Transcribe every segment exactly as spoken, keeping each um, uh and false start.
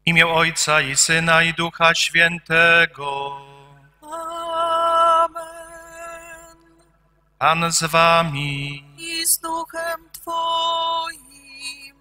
W imię Ojca i Syna i Ducha Świętego. Amen. Pan z wami. I z duchem Twoim.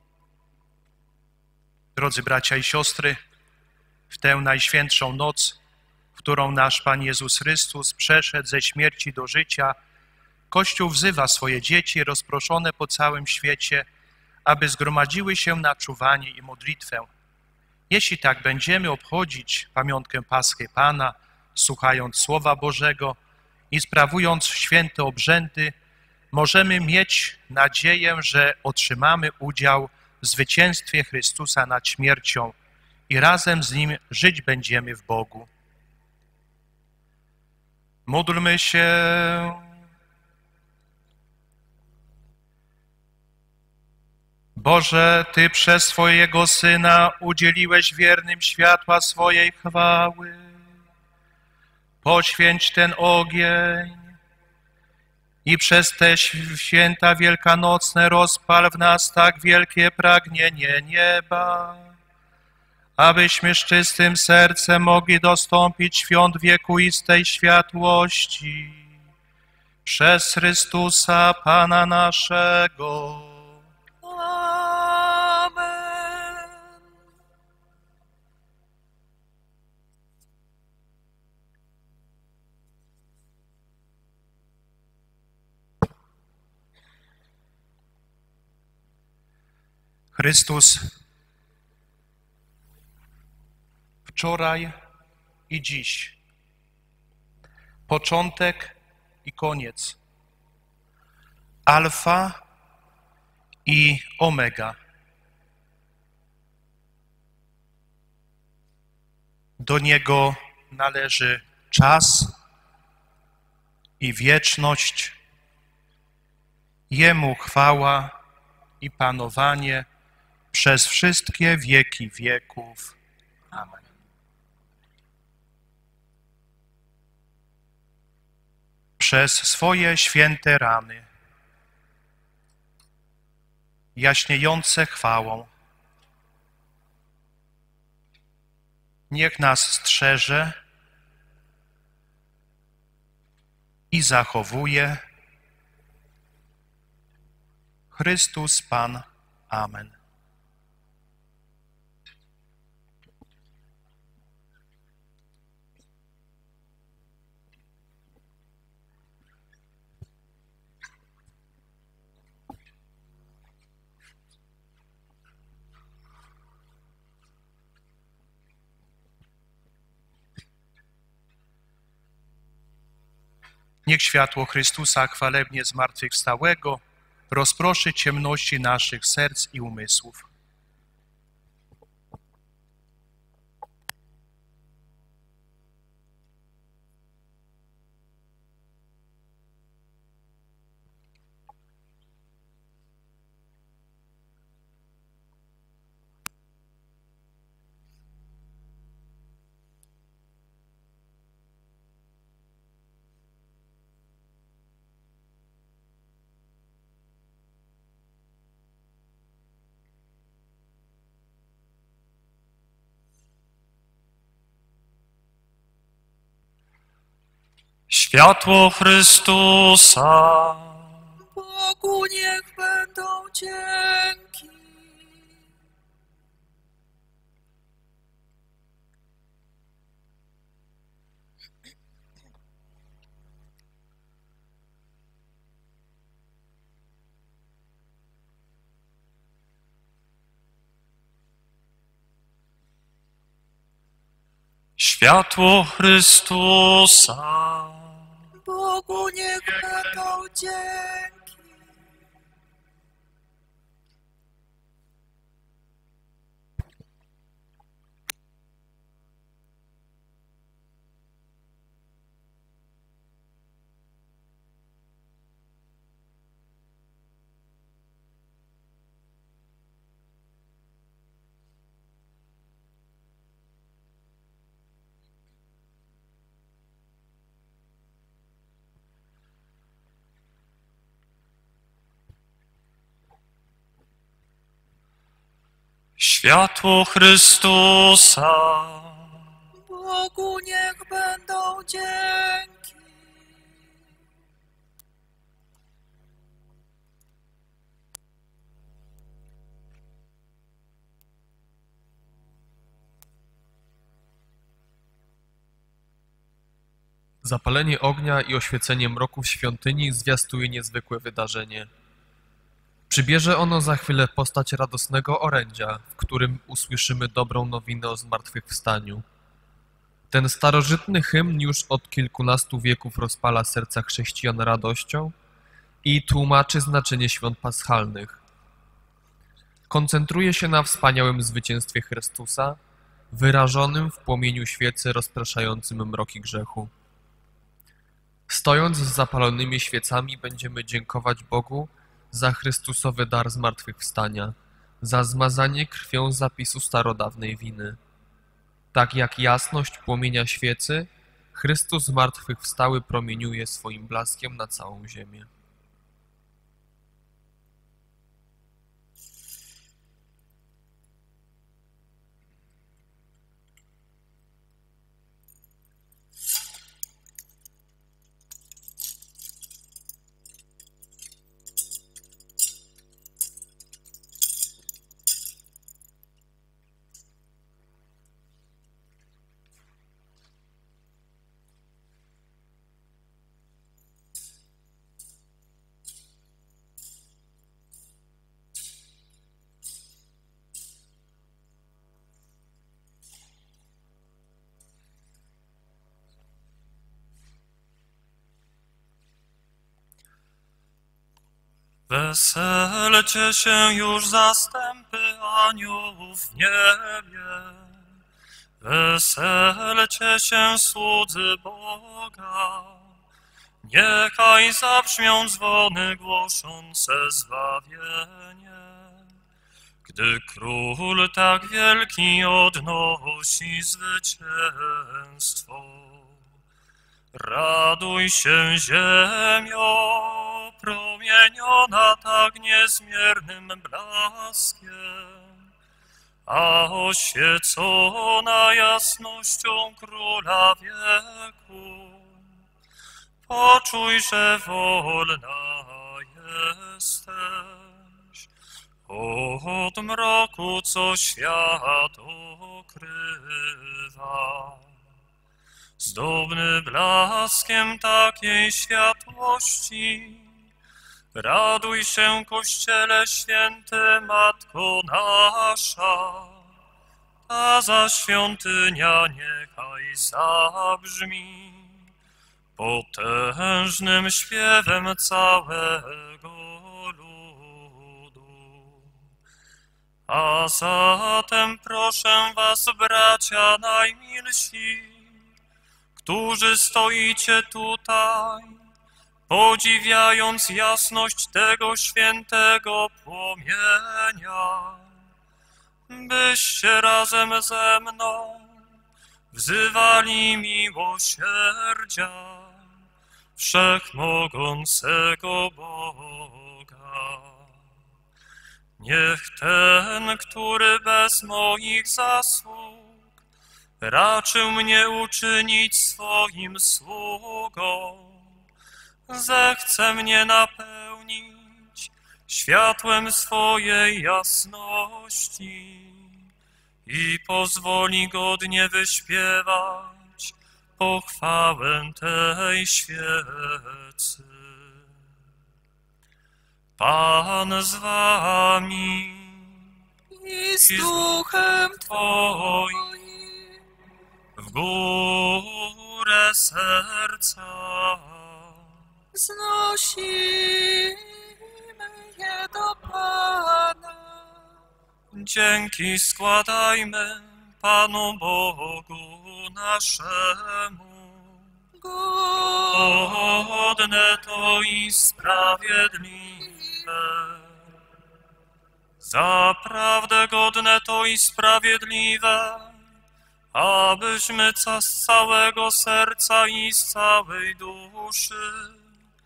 Drodzy bracia i siostry, w tę najświętszą noc, w którą nasz Pan Jezus Chrystus przeszedł ze śmierci do życia, Kościół wzywa swoje dzieci rozproszone po całym świecie, aby zgromadziły się na czuwanie i modlitwę. Jeśli tak będziemy obchodzić pamiątkę Paschy Pana, słuchając Słowa Bożego i sprawując święte obrzędy, możemy mieć nadzieję, że otrzymamy udział w zwycięstwie Chrystusa nad śmiercią i razem z Nim żyć będziemy w Bogu. Módlmy się. Boże, Ty przez swojego Syna udzieliłeś wiernym światła swojej chwały. Poświęć ten ogień i przez te święta wielkanocne rozpal w nas tak wielkie pragnienie nieba, abyśmy z czystym sercem mogli dostąpić świąt wiekuistej światłości przez Chrystusa Pana naszego. Amen. Chrystus wczoraj i dziś, początek i koniec, alfa i omega. Do Niego należy czas i wieczność, Jemu chwała i panowanie przez wszystkie wieki wieków. Amen. Przez swoje święte rany, jaśniejące chwałą, niech nas strzeże i zachowuje Chrystus Pan. Amen. Niech światło Chrystusa chwalebnie zmartwychwstałego rozproszy ciemności naszych serc i umysłów. Światło Chrystusa. Bogu niech będą dzięki. Światło Chrystusa. Bogu niech będą dzięki. Światło Chrystusa. Bogu niech będą dzięki. Zapalenie ognia i oświecenie mroku w świątyni zwiastuje niezwykłe wydarzenie. Przybierze ono za chwilę postać radosnego orędzia, w którym usłyszymy dobrą nowinę o zmartwychwstaniu. Ten starożytny hymn już od kilkunastu wieków rozpala serca chrześcijan radością i tłumaczy znaczenie świąt paschalnych. Koncentruje się na wspaniałym zwycięstwie Chrystusa, wyrażonym w płomieniu świecy rozpraszającym mroki grzechu. Stojąc z zapalonymi świecami, będziemy dziękować Bogu za Chrystusowy dar zmartwychwstania, za zmazanie krwią zapisu starodawnej winy. Tak jak jasność płomienia świecy, Chrystus zmartwychwstały promieniuje swoim blaskiem na całą ziemię. Weselcie się już zastępy aniołów w niebie. Weselcie się słudzy Boga. Niechaj zabrzmią dzwony głoszące zbawienie. Gdy król tak wielki odnosi zwycięstwo. Raduj się, ziemio, promieniona tak niezmiernym blaskiem, a oświecona jasnością Króla wieku. Poczuj, że wolna jesteś od mroku, co świat okrywa. Zdobny blaskiem takiej światłości, raduj się, Kościele święty, Matko nasza. Ta za świątynia niechaj zabrzmi potężnym śpiewem całego ludu. A zatem proszę was, bracia najmilsi, którzy stoicie tutaj, podziwiając jasność tego świętego płomienia, byście razem ze mną wzywali miłosierdzia wszechmogącego Boga. Niech ten, który bez moich zasług raczył mnie uczynić swoim sługą, zechce mnie napełnić światłem swojej jasności i pozwoli godnie wyśpiewać pochwałę tej świecy. Pan z wami I z duchem Twoim. W górę serca znosimy je do Pana. dzięki składajmy Panu Bogu naszemu. Godne to i sprawiedliwe. Zaprawdę godne to i sprawiedliwe, abyśmy z całego serca i z całej duszy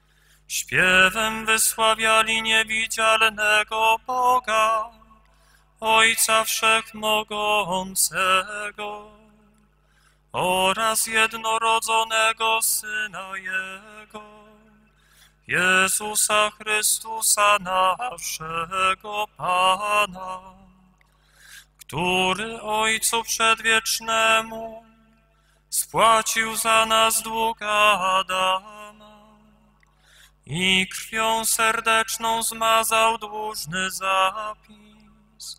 śpiewem wysławiali niewidzialnego Boga, Ojca Wszechmogącego oraz jednorodzonego Syna Jego, Jezusa Chrystusa naszego Pana, który Ojcu Przedwiecznemu spłacił za nas dług Adama i krwią serdeczną zmazał dłużny zapis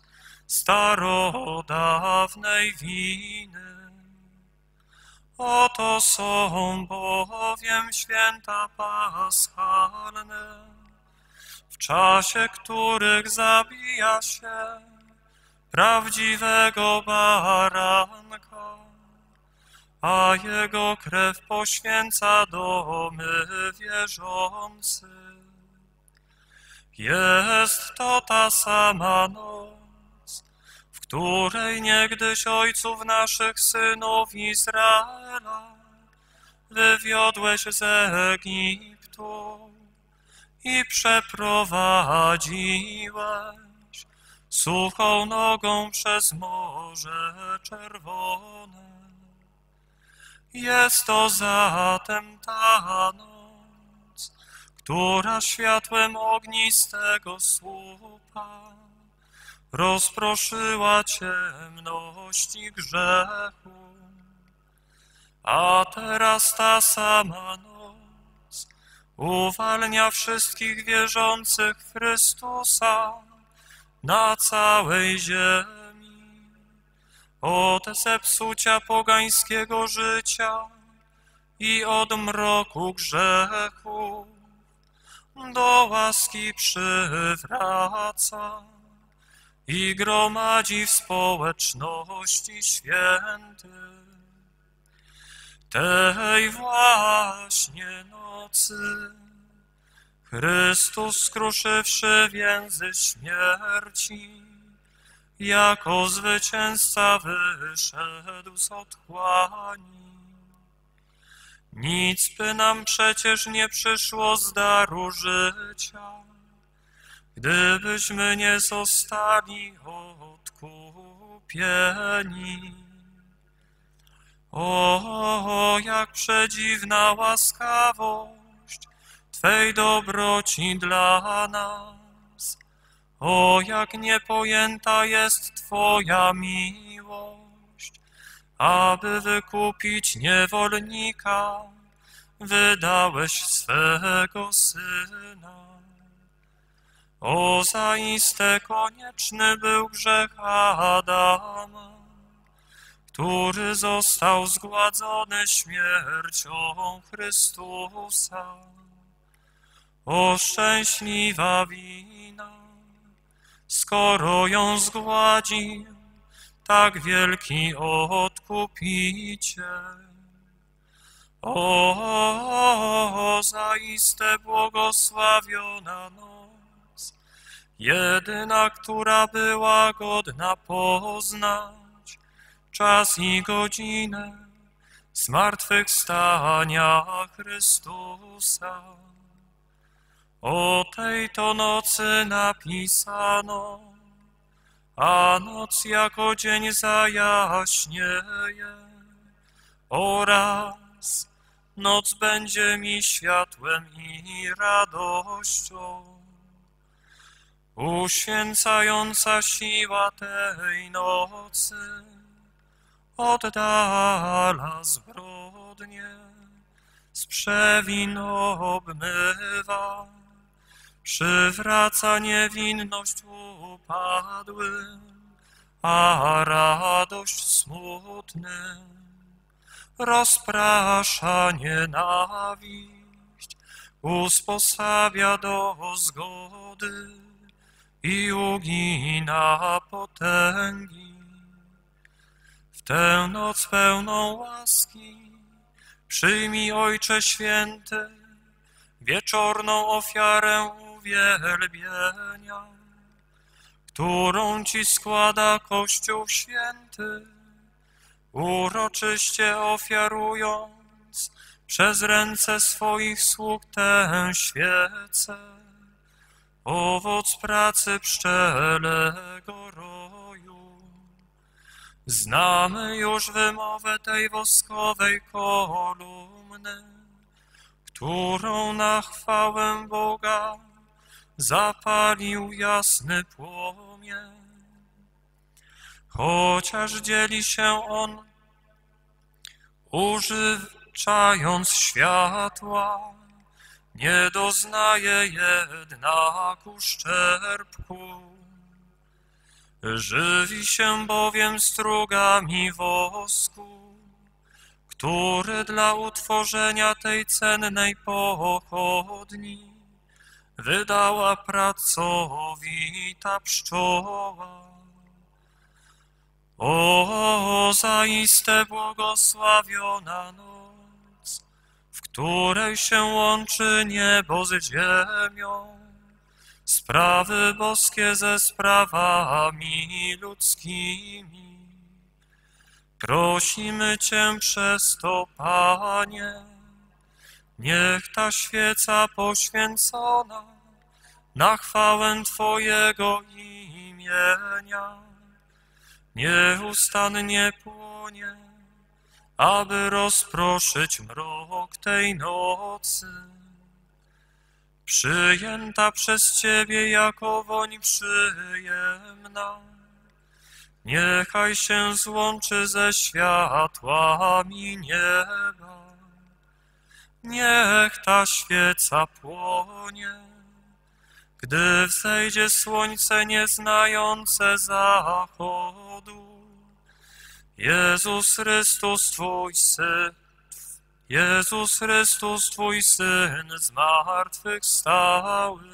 starodawnej winy. Oto są bowiem święta paschalne, w czasie których zabija się prawdziwego baranka, a jego krew poświęca domy wierzących. Jest to ta sama noc, w której niegdyś ojców naszych synów Izraela wywiodłeś z Egiptu i przeprowadziłeś suchą nogą przez Morze Czerwone. Jest to zatem ta noc, która światłem ognistego słupa rozproszyła ciemności grzechu. A teraz ta sama noc uwalnia wszystkich wierzących w Chrystusa na całej ziemi od zepsucia pogańskiego życia i od mroku grzechu do łaski przywraca i gromadzi w społeczności świętych. Tej właśnie nocy Chrystus, skruszywszy więzy śmierci, jako zwycięzca wyszedł z otchłani. Nic by nam przecież nie przyszło z daru życia, gdybyśmy nie zostali odkupieni. O, jak przedziwna łaskawość Twej dobroci dla nas! O, jak niepojęta jest Twoja miłość, aby wykupić niewolnika, wydałeś swego Syna. O, zaiste konieczny był grzech Adama, który został zgładzony śmiercią Chrystusa. O, szczęśliwa wina, skoro ją zgładził tak wielki Odkupiciel. O, zaiste błogosławiona noc, jedyna, która była godna poznać czas i godzinę zmartwychwstania Chrystusa. O tej to nocy napisano, a noc jako dzień zajaśnieje, oraz noc będzie mi światłem i radością. Uświęcająca siła tej nocy oddala zbrodnie, z przewin obmywa, przywraca niewinność upadłym, a radość smutnym, rozprasza nienawiść, usposabia do zgody i ugina potęgi. W tę noc pełną łaski przyjmij, Ojcze Święty, wieczorną ofiarę uwielbienia, którą Ci składa Kościół Święty, uroczyście ofiarując przez ręce swoich sług tę świecę, owoc pracy pszczelego rodu. Znamy już wymowę tej woskowej kolumny, którą na chwałę Boga zapalił jasny płomień. Chociaż dzieli się on, użyczając światła, nie doznaje jednak uszczerbku. Żywi się bowiem strugami wosku, który dla utworzenia tej cennej pochodni wydała pracowita pszczoła. O, zaiste błogosławiona noc, w której się łączy niebo z ziemią, sprawy boskie ze sprawami ludzkimi. Prosimy Cię przez to, Panie, niech ta świeca poświęcona na chwałę Twojego imienia nieustannie płonie, aby rozproszyć mrok tej nocy. Przyjęta przez Ciebie jako woń przyjemna, niechaj się złączy ze światłami nieba. Niech ta świeca płonie, gdy wzejdzie słońce nieznające zachodu. Jezus Chrystus, Twój Syn, Jezus Chrystus, Twój Syn zmartwychwstały,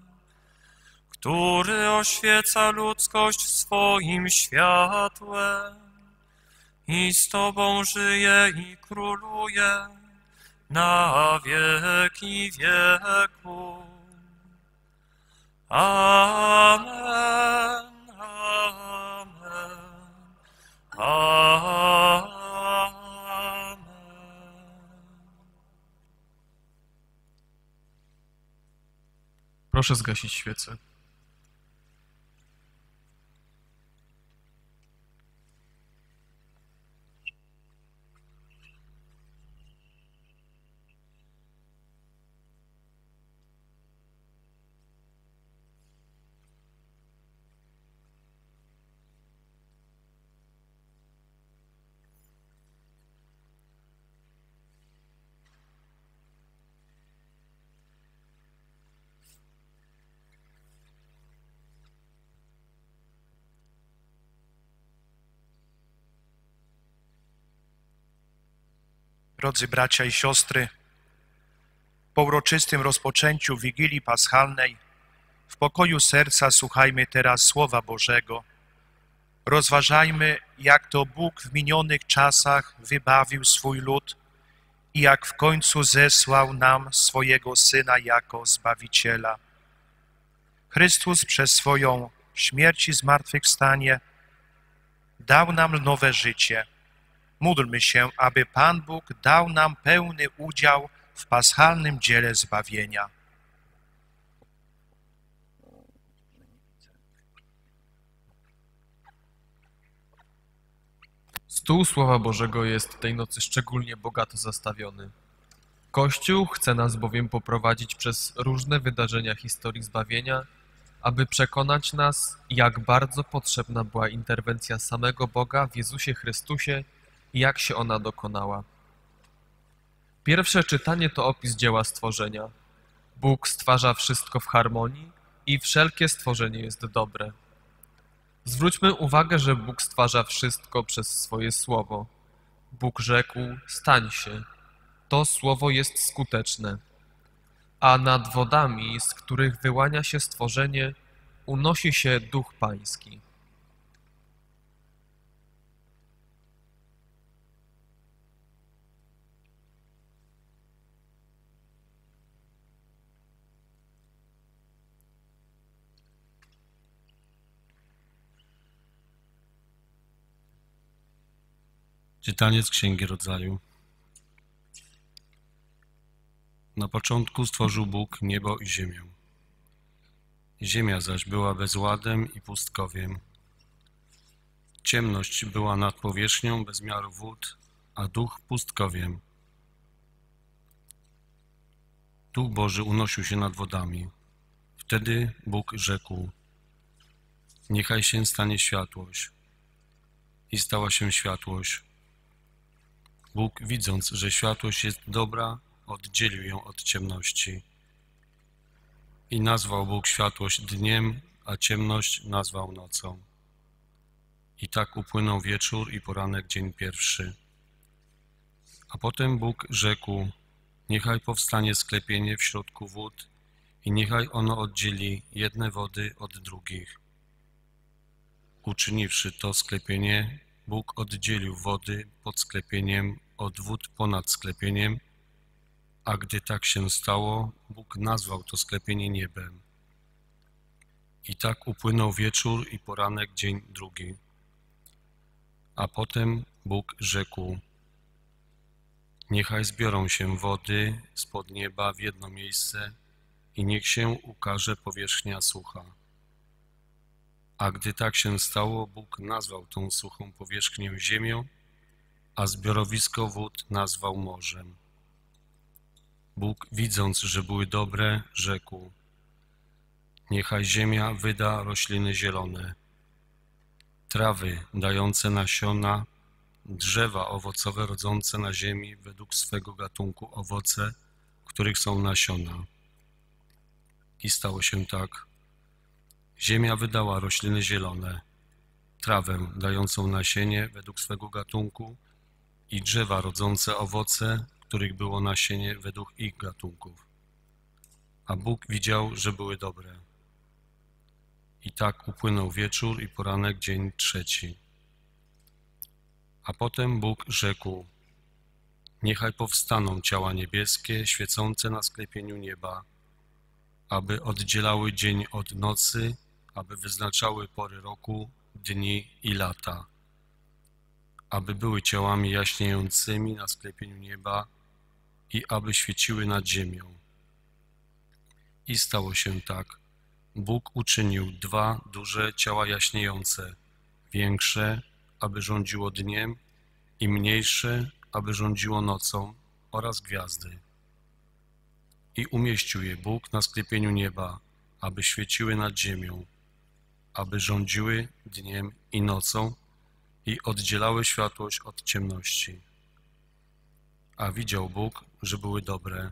który oświeca ludzkość swoim światłem i z Tobą żyje i króluje na wieki wieków. Amen, amen, amen. Proszę zgasić świecę. Drodzy bracia i siostry, po uroczystym rozpoczęciu Wigilii Paschalnej w pokoju serca słuchajmy teraz Słowa Bożego. Rozważajmy, jak to Bóg w minionych czasach wybawił swój lud i jak w końcu zesłał nam swojego Syna jako Zbawiciela. Chrystus przez swoją śmierć i zmartwychwstanie dał nam nowe życie. Módlmy się, aby Pan Bóg dał nam pełny udział w paschalnym dziele zbawienia. Stół Słowa Bożego jest tej nocy szczególnie bogato zastawiony. Kościół chce nas bowiem poprowadzić przez różne wydarzenia historii zbawienia, aby przekonać nas, jak bardzo potrzebna była interwencja samego Boga w Jezusie Chrystusie i jak się ona dokonała. Pierwsze czytanie to opis dzieła stworzenia. Bóg stwarza wszystko w harmonii i wszelkie stworzenie jest dobre. Zwróćmy uwagę, że Bóg stwarza wszystko przez swoje słowo. Bóg rzekł: stań się. To słowo jest skuteczne. A nad wodami, z których wyłania się stworzenie, unosi się Duch Pański. Czytanie z Księgi Rodzaju. Na początku stworzył Bóg niebo i ziemię. Ziemia zaś była bezładem i pustkowiem. Ciemność była nad powierzchnią bez miaru wód, a duch pustkowiem. Duch Boży unosił się nad wodami. Wtedy Bóg rzekł: niechaj się stanie światłość. I stała się światłość. Bóg, widząc, że światłość jest dobra, oddzielił ją od ciemności. I nazwał Bóg światłość dniem, a ciemność nazwał nocą. I tak upłynął wieczór i poranek, dzień pierwszy. A potem Bóg rzekł: niechaj powstanie sklepienie w środku wód i niechaj ono oddzieli jedne wody od drugich. Uczyniwszy to sklepienie, Bóg oddzielił wody pod sklepieniem od wód ponad sklepieniem, a gdy tak się stało, Bóg nazwał to sklepienie niebem. I tak upłynął wieczór i poranek, dzień drugi. A potem Bóg rzekł: niechaj zbiorą się wody spod nieba w jedno miejsce i niech się ukaże powierzchnia sucha. A gdy tak się stało, Bóg nazwał tą suchą powierzchnię ziemią, a zbiorowisko wód nazwał morzem. Bóg, widząc, że były dobre, rzekł: niechaj ziemia wyda rośliny zielone, trawy dające nasiona, drzewa owocowe rodzące na ziemi według swego gatunku owoce, których są nasiona. I stało się tak. Ziemia wydała rośliny zielone, trawę dającą nasienie według swego gatunku i drzewa rodzące owoce, których było nasienie według ich gatunków. A Bóg widział, że były dobre. I tak upłynął wieczór i poranek, dzień trzeci. A potem Bóg rzekł: niechaj powstaną ciała niebieskie, świecące na sklepieniu nieba, aby oddzielały dzień od nocy, aby wyznaczały pory roku, dni i lata, aby były ciałami jaśniejącymi na sklepieniu nieba i aby świeciły nad ziemią. I stało się tak. Bóg uczynił dwa duże ciała jaśniejące, większe, aby rządziło dniem, i mniejsze, aby rządziło nocą, oraz gwiazdy. I umieścił je Bóg na sklepieniu nieba, aby świeciły nad ziemią, aby rządziły dniem i nocą i oddzielały światłość od ciemności. A widział Bóg, że były dobre.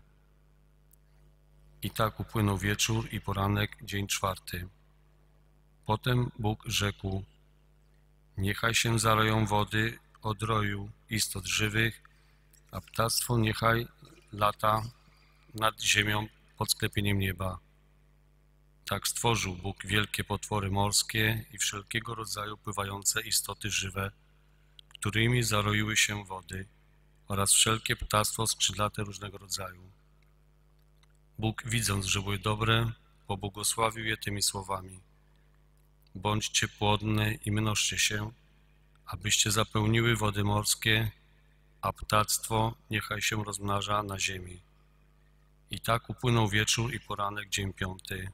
I tak upłynął wieczór i poranek, dzień czwarty. Potem Bóg rzekł: niechaj się zaleją wody od roju istot żywych, a ptactwo niechaj lata nad ziemią pod sklepieniem nieba. Tak stworzył Bóg wielkie potwory morskie i wszelkiego rodzaju pływające istoty żywe, którymi zaroiły się wody, oraz wszelkie ptactwo skrzydlate różnego rodzaju. Bóg, widząc, że były dobre, pobłogosławił je tymi słowami: bądźcie płodne i mnożcie się, abyście zapełniły wody morskie, a ptactwo niechaj się rozmnaża na ziemi. I tak upłynął wieczór i poranek, dzień piąty.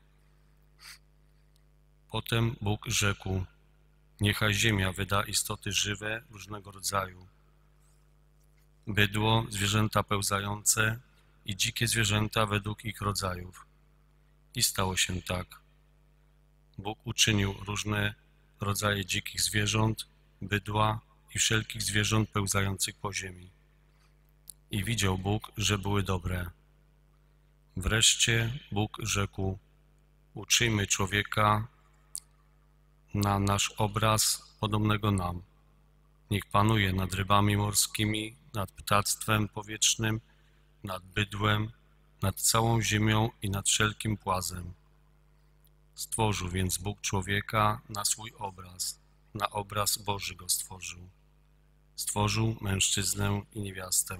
Potem Bóg rzekł: niechaj ziemia wyda istoty żywe różnego rodzaju, bydło, zwierzęta pełzające i dzikie zwierzęta według ich rodzajów. I stało się tak. Bóg uczynił różne rodzaje dzikich zwierząt, bydła i wszelkich zwierząt pełzających po ziemi. I widział Bóg, że były dobre. Wreszcie Bóg rzekł: uczyjmy człowieka na nasz obraz, podobnego nam. Niech panuje nad rybami morskimi, nad ptactwem powietrznym, nad bydłem, nad całą ziemią i nad wszelkim płazem. Stworzył więc Bóg człowieka na swój obraz, na obraz Boży go stworzył. Stworzył mężczyznę i niewiastę.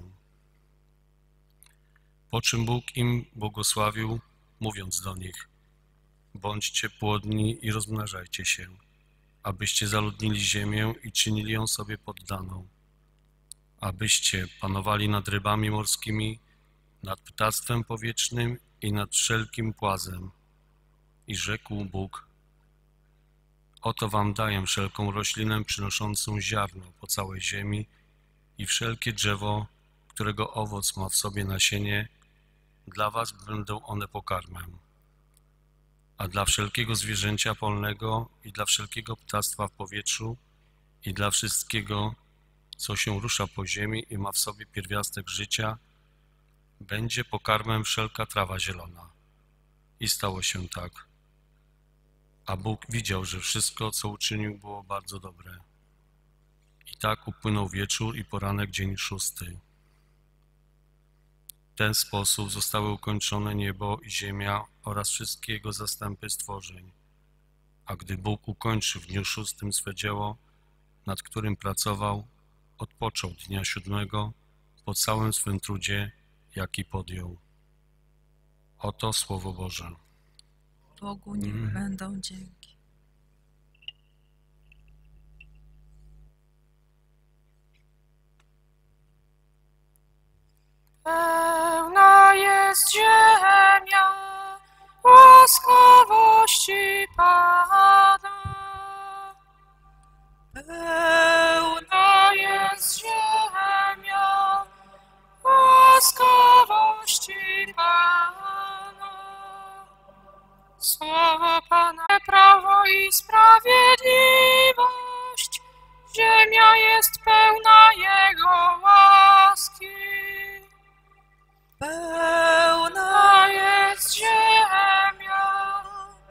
Po czym Bóg im błogosławił, mówiąc do nich: bądźcie płodni i rozmnażajcie się, abyście zaludnili ziemię i czynili ją sobie poddaną, abyście panowali nad rybami morskimi, nad ptactwem powietrznym i nad wszelkim płazem. I rzekł Bóg: Oto wam daję wszelką roślinę przynoszącą ziarno po całej ziemi i wszelkie drzewo, którego owoc ma w sobie nasienie, dla was będą one pokarmem. A dla wszelkiego zwierzęcia polnego i dla wszelkiego ptactwa w powietrzu i dla wszystkiego, co się rusza po ziemi i ma w sobie pierwiastek życia, będzie pokarmem wszelka trawa zielona. I stało się tak. A Bóg widział, że wszystko, co uczynił, było bardzo dobre. I tak upłynął wieczór i poranek, dzień szósty. W ten sposób zostały ukończone niebo i ziemia oraz wszystkie jego zastępy stworzeń. A gdy Bóg ukończył w dniu szóstym swe dzieło, nad którym pracował, odpoczął dnia siódmego po całym swym trudzie, jaki podjął. Oto Słowo Boże. Bogu niech Mm. będą dzięki. Pełna jest ziemia łaskawości Pana. Pełna jest ziemia łaskawości Pana. Słowo Pana, prawo i sprawiedliwość, ziemia jest pełna Jego łaski. Pełna jest ziemia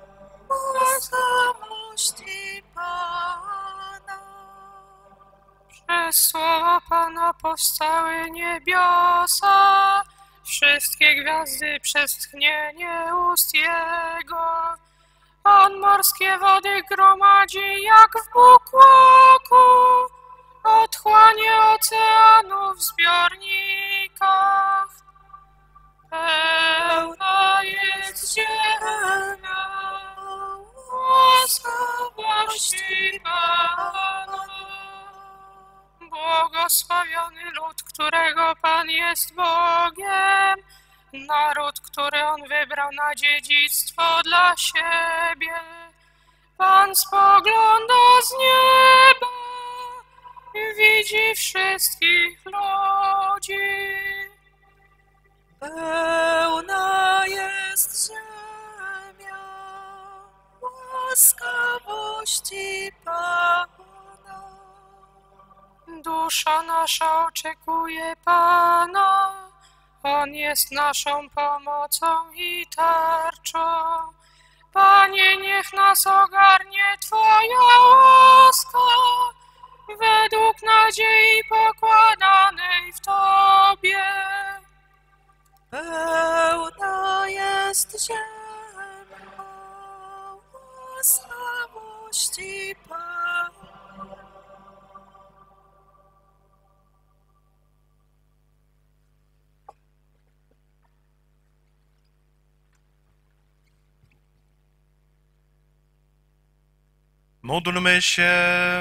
łaskawości Pana. Przez słowo Pana powstały niebiosa, wszystkie gwiazdy przez tchnienie ust Jego. On morskie wody gromadzi jak w bukłaku, otchłanie oceanu w zbiornikach. Pełna jest ziemia łaskawości Pana. Błogosławiony lud, którego Pan jest Bogiem, naród, który On wybrał na dziedzictwo dla siebie. Pan spogląda z nieba i widzi wszystkich ludzi. Pełna jest ziemia łaskawości Pana. Dusza nasza oczekuje Pana, On jest naszą pomocą i tarczą. Panie, niech nas ogarnie Twoja łaska, według nadziei pokładanej w Tobie. Pełna jest ziemia łaskawości Pana. Módlmy się.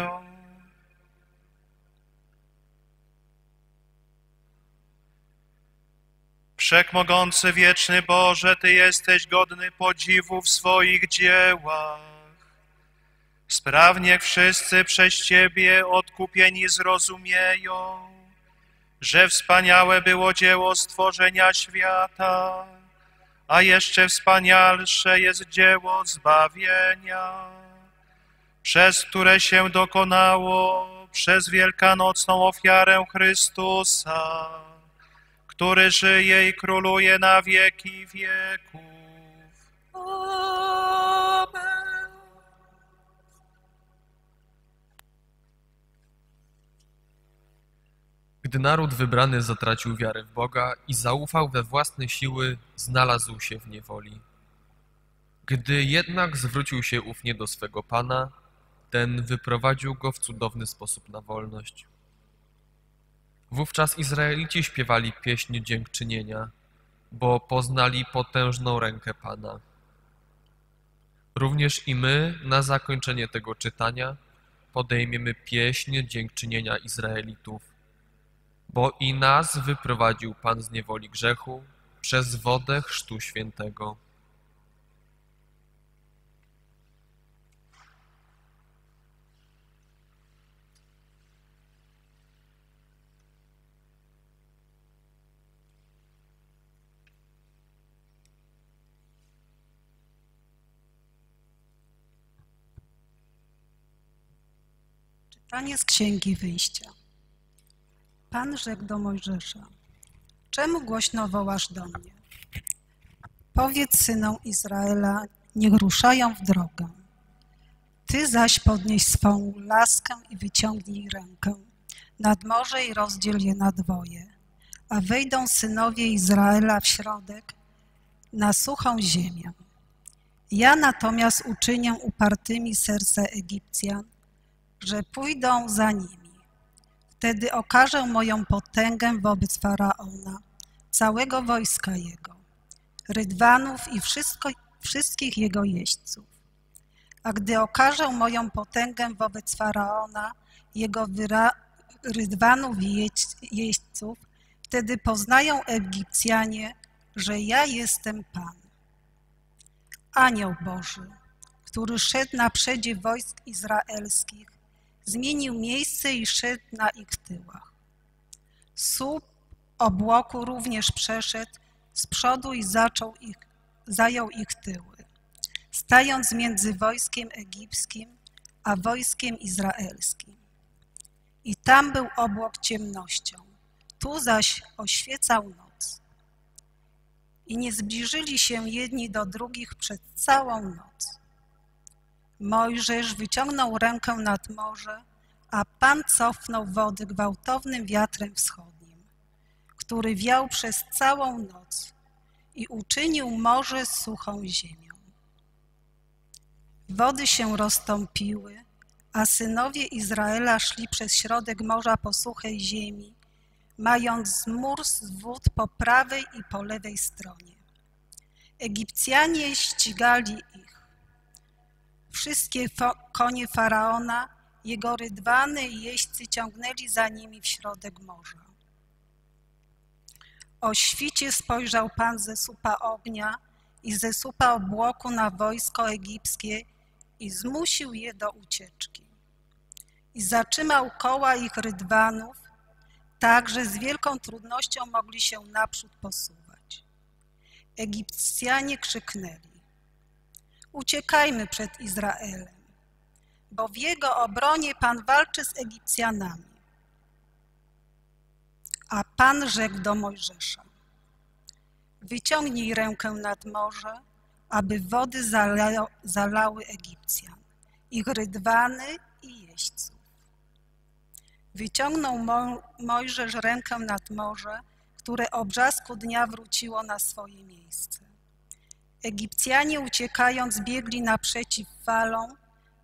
Wszechmogący, wieczny Boże, Ty jesteś godny podziwu w swoich dziełach. Spraw, niech wszyscy przez Ciebie odkupieni zrozumieją, że wspaniałe było dzieło stworzenia świata, a jeszcze wspanialsze jest dzieło zbawienia, przez które się dokonało przez wielkanocną ofiarę Chrystusa, który żyje i króluje na wieki wieków. Amen. Gdy naród wybrany zatracił wiarę w Boga i zaufał we własne siły, znalazł się w niewoli. Gdy jednak zwrócił się ufnie do swego Pana, ten wyprowadził go w cudowny sposób na wolność. Wówczas Izraelici śpiewali pieśń dziękczynienia, bo poznali potężną rękę Pana. Również i my, na zakończenie tego czytania, podejmiemy pieśń dziękczynienia Izraelitów, bo i nas wyprowadził Pan z niewoli grzechu przez wodę Chrztu Świętego. Czytanie z Księgi Wyjścia. Pan rzekł do Mojżesza: czemu głośno wołasz do mnie? Powiedz synom Izraela, niech ruszają w drogę. Ty zaś podnieś swą laskę i wyciągnij rękę nad morze i rozdziel je na dwoje, a wejdą synowie Izraela w środek na suchą ziemię. Ja natomiast uczynię upartymi serca Egipcjan, że pójdą za nimi. Wtedy okażę moją potęgę wobec Faraona, całego wojska jego, rydwanów i wszystko, wszystkich jego jeźdźców. A gdy okażę moją potęgę wobec Faraona, jego wyra, rydwanów i jeźdźców, wtedy poznają Egipcjanie, że ja jestem Pan. Anioł Boży, który szedł na przedzie wojsk izraelskich, zmienił miejsce i szedł na ich tyłach. Słup obłoku również przeszedł z przodu i zaczął ich, zajął ich tyły, stając między wojskiem egipskim a wojskiem izraelskim. I tam był obłok ciemnością, tu zaś oświecał noc. I nie zbliżyli się jedni do drugich przez całą noc. Mojżesz wyciągnął rękę nad morze, a Pan cofnął wody gwałtownym wiatrem wschodnim, który wiał przez całą noc i uczynił morze suchą ziemią. Wody się rozstąpiły, a synowie Izraela szli przez środek morza po suchej ziemi, mając mórz wód po prawej i po lewej stronie. Egipcjanie ścigali ich. Wszystkie konie Faraona, jego rydwany i jeźdźcy ciągnęli za nimi w środek morza. O świcie spojrzał Pan ze słupa ognia i ze słupa obłoku na wojsko egipskie i zmusił je do ucieczki. I zatrzymał koła ich rydwanów, tak, że z wielką trudnością mogli się naprzód posuwać. Egipcjanie krzyknęli: uciekajmy przed Izraelem, bo w jego obronie Pan walczy z Egipcjanami. A Pan rzekł do Mojżesza: wyciągnij rękę nad morze, aby wody zala, zalały Egipcjan, ich rydwany i jeźdźców. Wyciągnął Mo, Mojżesz rękę nad morze, które o brzasku dnia wróciło na swoje miejsce. Egipcjanie uciekając biegli naprzeciw falom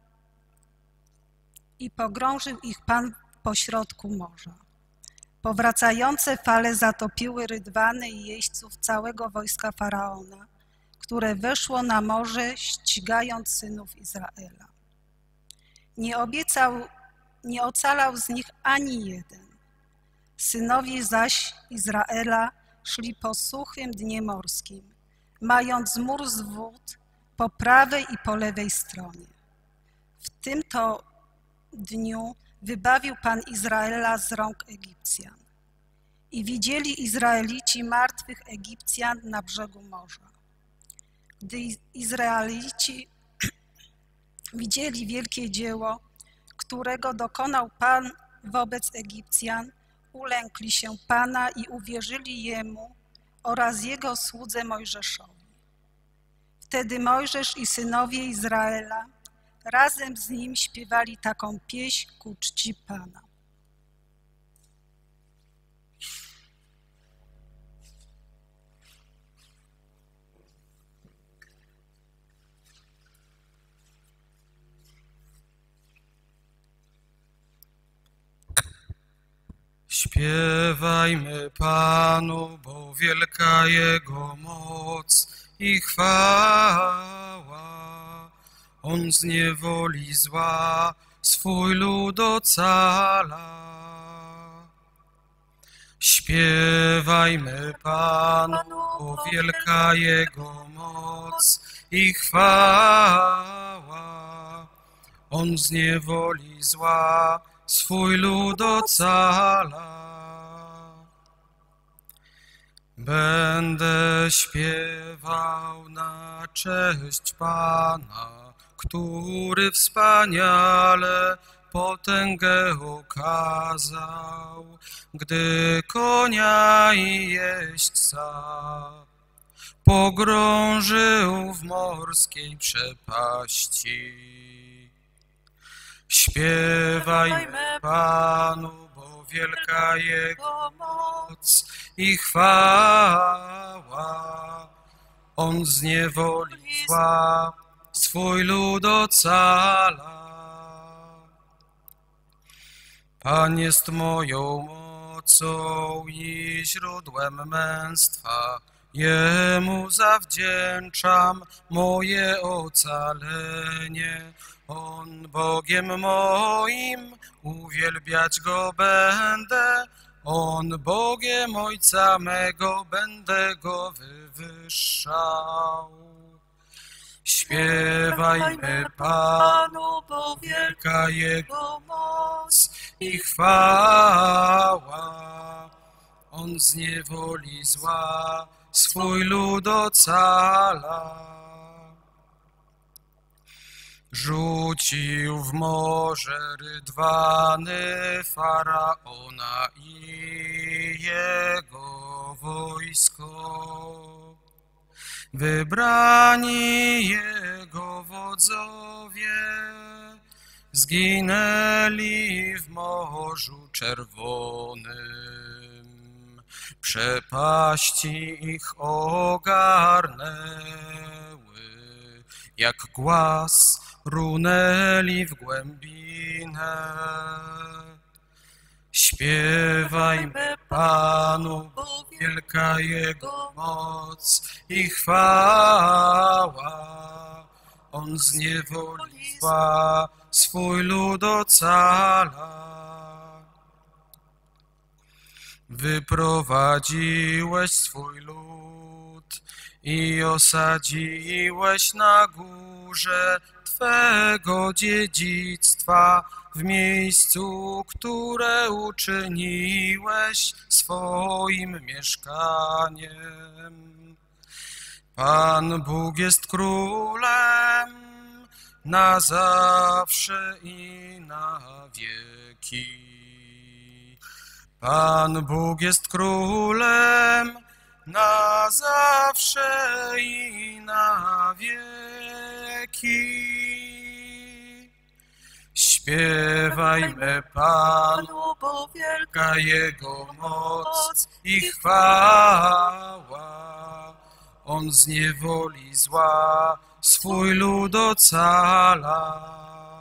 i pogrążył ich Pan pośrodku morza. Powracające fale zatopiły rydwany i jeźdźców całego wojska Faraona, które weszło na morze, ścigając synów Izraela. Nie obiecał, nie ocalał z nich ani jeden. Synowie zaś Izraela szli po suchym dnie morskim, mając mur z wód po prawej i po lewej stronie. W tym to dniu wybawił Pan Izraela z rąk Egipcjan. I widzieli Izraelici martwych Egipcjan na brzegu morza. Gdy Izraelici widzieli wielkie dzieło, którego dokonał Pan wobec Egipcjan, ulękli się Pana i uwierzyli Jemu oraz Jego słudze Mojżeszowi. Wtedy Mojżesz i synowie Izraela razem z nim śpiewali taką pieśń ku czci Pana. Śpiewajmy Panu, bo wielka Jego moc i chwała. On z niewoli zła swój lud ocala. Śpiewajmy Panu, bo wielka Jego moc i chwała. On z niewoli zła swój lud ocala. Będę śpiewał na cześć Pana, który wspaniale potęgę okazał, gdy konia i jeźdźca pogrążył w morskiej przepaści. Śpiewajmy Panu, bo wielka Jego moc i chwała. On z niewoli zła swój lud ocala. Pan jest moją mocą i źródłem męstwa. Jemu zawdzięczam moje ocalenie. On Bogiem moim, uwielbiać Go będę. On Bogiem Ojca mego, będę Go wywyższał. Śpiewajmy Panu, bo wielka Jego moc i chwała. On z niewoli zła swój lud ocala. Rzucił w morze rydwany Faraona i jego wojsko. Wybrani jego wodzowie zginęli w Morzu Czerwonym. Przepaści ich ogarnęły, jak głaz runęli w głębinę. Śpiewajmy Panu, bo wielka Jego moc i chwała. On z niewoli zła swój lud ocala. Wyprowadziłeś swój lud i osadziłeś na górze Twego dziedzictwa, w miejscu, które uczyniłeś swoim mieszkaniem. Pan Bóg jest królem na zawsze i na wieki. Pan Bóg jest królem na zawsze i na wieki. Śpiewajmy Panu, bo wielka Jego moc i chwała. On z niewoli zła swój lud ocala.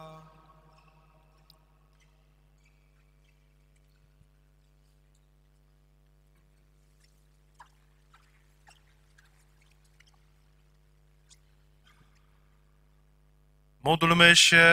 Módlmy się.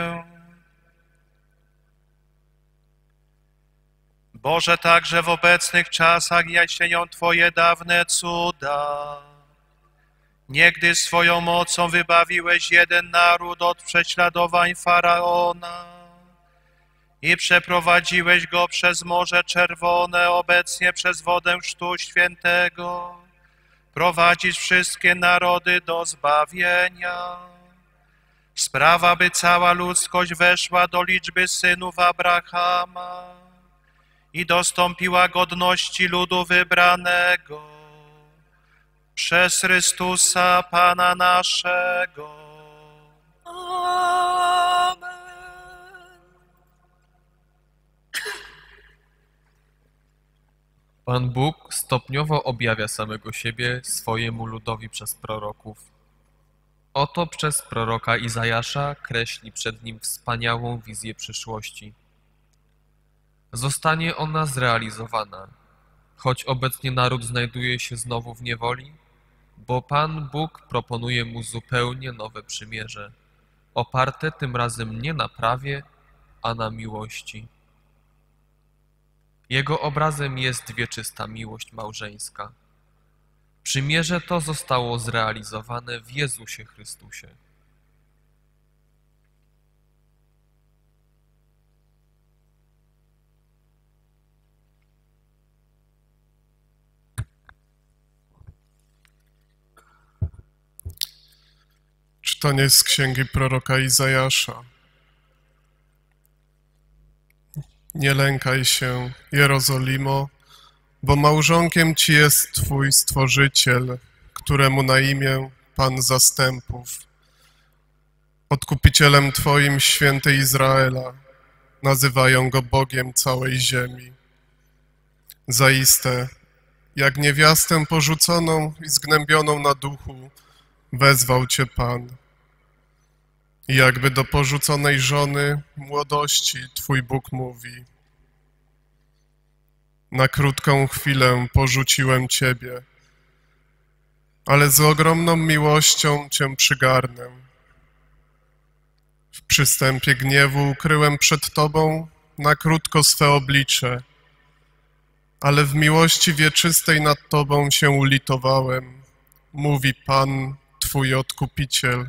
Boże, także w obecnych czasach jaśnieją Twoje dawne cuda. Niegdy swoją mocą wybawiłeś jeden naród od prześladowań Faraona i przeprowadziłeś go przez Morze Czerwone, obecnie przez wodę Chrztu Świętego, prowadzić wszystkie narody do zbawienia. Sprawa, by cała ludzkość weszła do liczby synów Abrahama i dostąpiła godności ludu wybranego przez Chrystusa Pana naszego. Amen. Pan Bóg stopniowo objawia samego siebie swojemu ludowi przez proroków. Oto przez proroka Izajasza kreśli przed nim wspaniałą wizję przyszłości. Zostanie ona zrealizowana, choć obecnie naród znajduje się znowu w niewoli, bo Pan Bóg proponuje mu zupełnie nowe przymierze, oparte tym razem nie na prawie, a na miłości. Jego obrazem jest wieczysta miłość małżeńska. Przymierze to zostało zrealizowane w Jezusie Chrystusie. Czytanie z księgi proroka Izajasza. Nie lękaj się, Jerozolimo, bo małżonkiem ci jest Twój Stworzyciel, któremu na imię Pan Zastępów. Odkupicielem Twoim święty Izraela, nazywają Go Bogiem całej ziemi. Zaiste, jak niewiastę porzuconą i zgnębioną na duchu, wezwał Cię Pan. I jakby do porzuconej żony młodości Twój Bóg mówi: na krótką chwilę porzuciłem Ciebie, ale z ogromną miłością Cię przygarnę. W przystępie gniewu ukryłem przed Tobą na krótko swe oblicze, ale w miłości wieczystej nad Tobą się ulitowałem, mówi Pan, Twój Odkupiciel.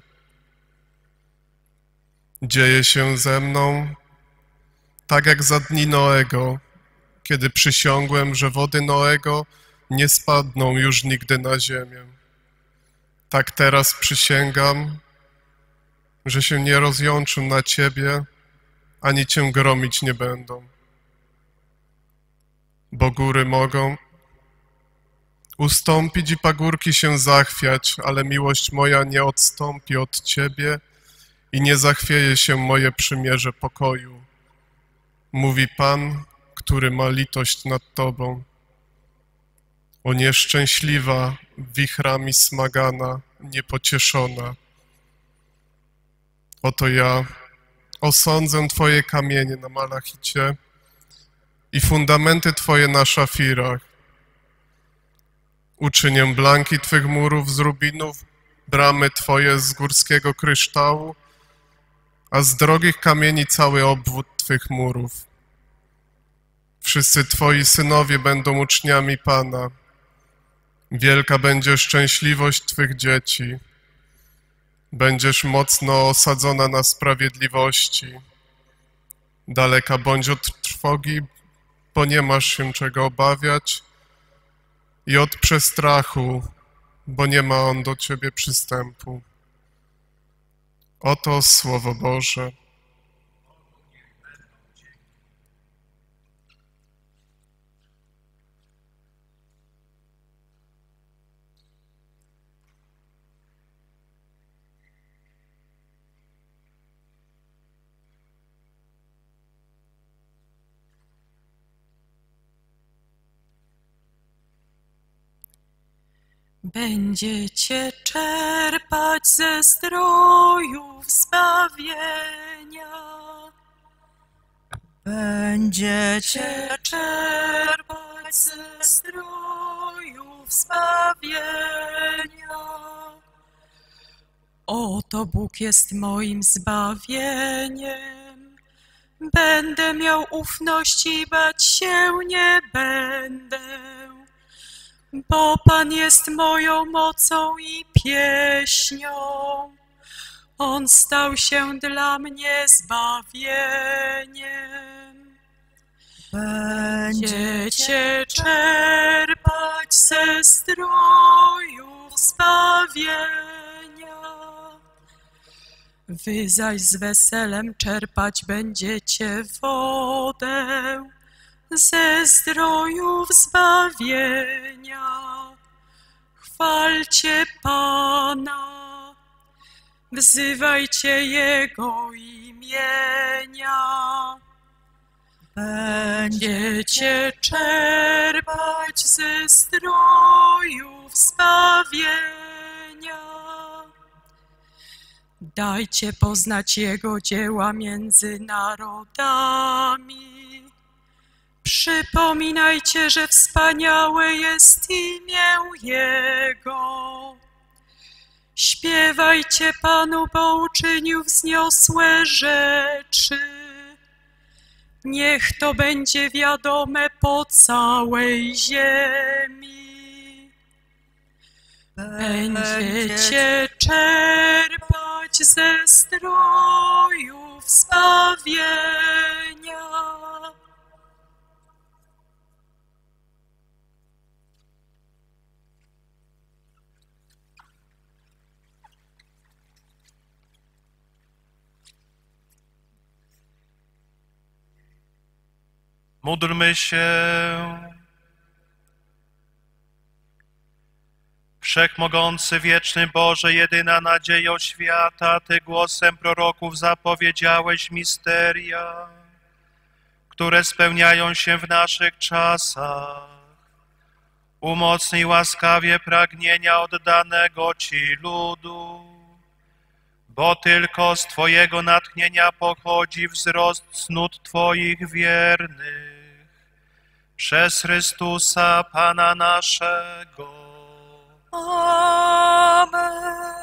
Dzieje się ze mną tak jak za dni Noego, kiedy przysiągłem, że wody Noego nie spadną już nigdy na ziemię. Tak teraz przysięgam, że się nie rozjączę na Ciebie, ani Cię gromić nie będą. Bo góry mogą ustąpić i pagórki się zachwiać, ale miłość moja nie odstąpi od Ciebie i nie zachwieje się moje przymierze pokoju, mówi Pan, który ma litość nad Tobą. O nieszczęśliwa, wichrami smagana, niepocieszona. Oto ja osądzę Twoje kamienie na malachicie i fundamenty Twoje na szafirach. Uczynię blanki Twych murów z rubinów, bramy Twoje z górskiego kryształu, a z drogich kamieni cały obwód Twych murów. Wszyscy Twoi synowie będą uczniami Pana. Wielka będzie szczęśliwość Twych dzieci. Będziesz mocno osadzona na sprawiedliwości. Daleka bądź od trwogi, bo nie masz się czego obawiać, i od przestrachu, bo nie ma on do Ciebie przystępu. Oto Słowo Boże. Będziecie czerpać ze zdrojów zbawienia. Będziecie czerpać ze zdrojów zbawienia. Oto Bóg jest moim zbawieniem. Będę miał ufność i bać się nie będę. Bo Pan jest moją mocą i pieśnią. On stał się dla mnie zbawieniem. Będziecie czerpać ze zdrojów zbawienia. Wy zaś z weselem czerpać będziecie wodę ze zdrojów zbawienia. Chwalcie Pana, wzywajcie Jego imienia. Będziecie czerpać ze zdrojów zbawienia. Dajcie poznać Jego dzieła między narodami. Przypominajcie, że wspaniałe jest imię Jego. Śpiewajcie Panu, bo uczynił wzniosłe rzeczy. Niech to będzie wiadome po całej ziemi. Będziecie czerpać ze zdrojów zbawienia. Módlmy się. Wszechmogący, wieczny Boże, jedyna nadziejo świata, Ty głosem proroków zapowiedziałeś misteria, które spełniają się w naszych czasach. Umocnij łaskawie pragnienia oddanego Ci ludu, bo tylko z Twojego natchnienia pochodzi wzrost cnót Twoich wiernych. Przez Chrystusa, Pana naszego. Amen.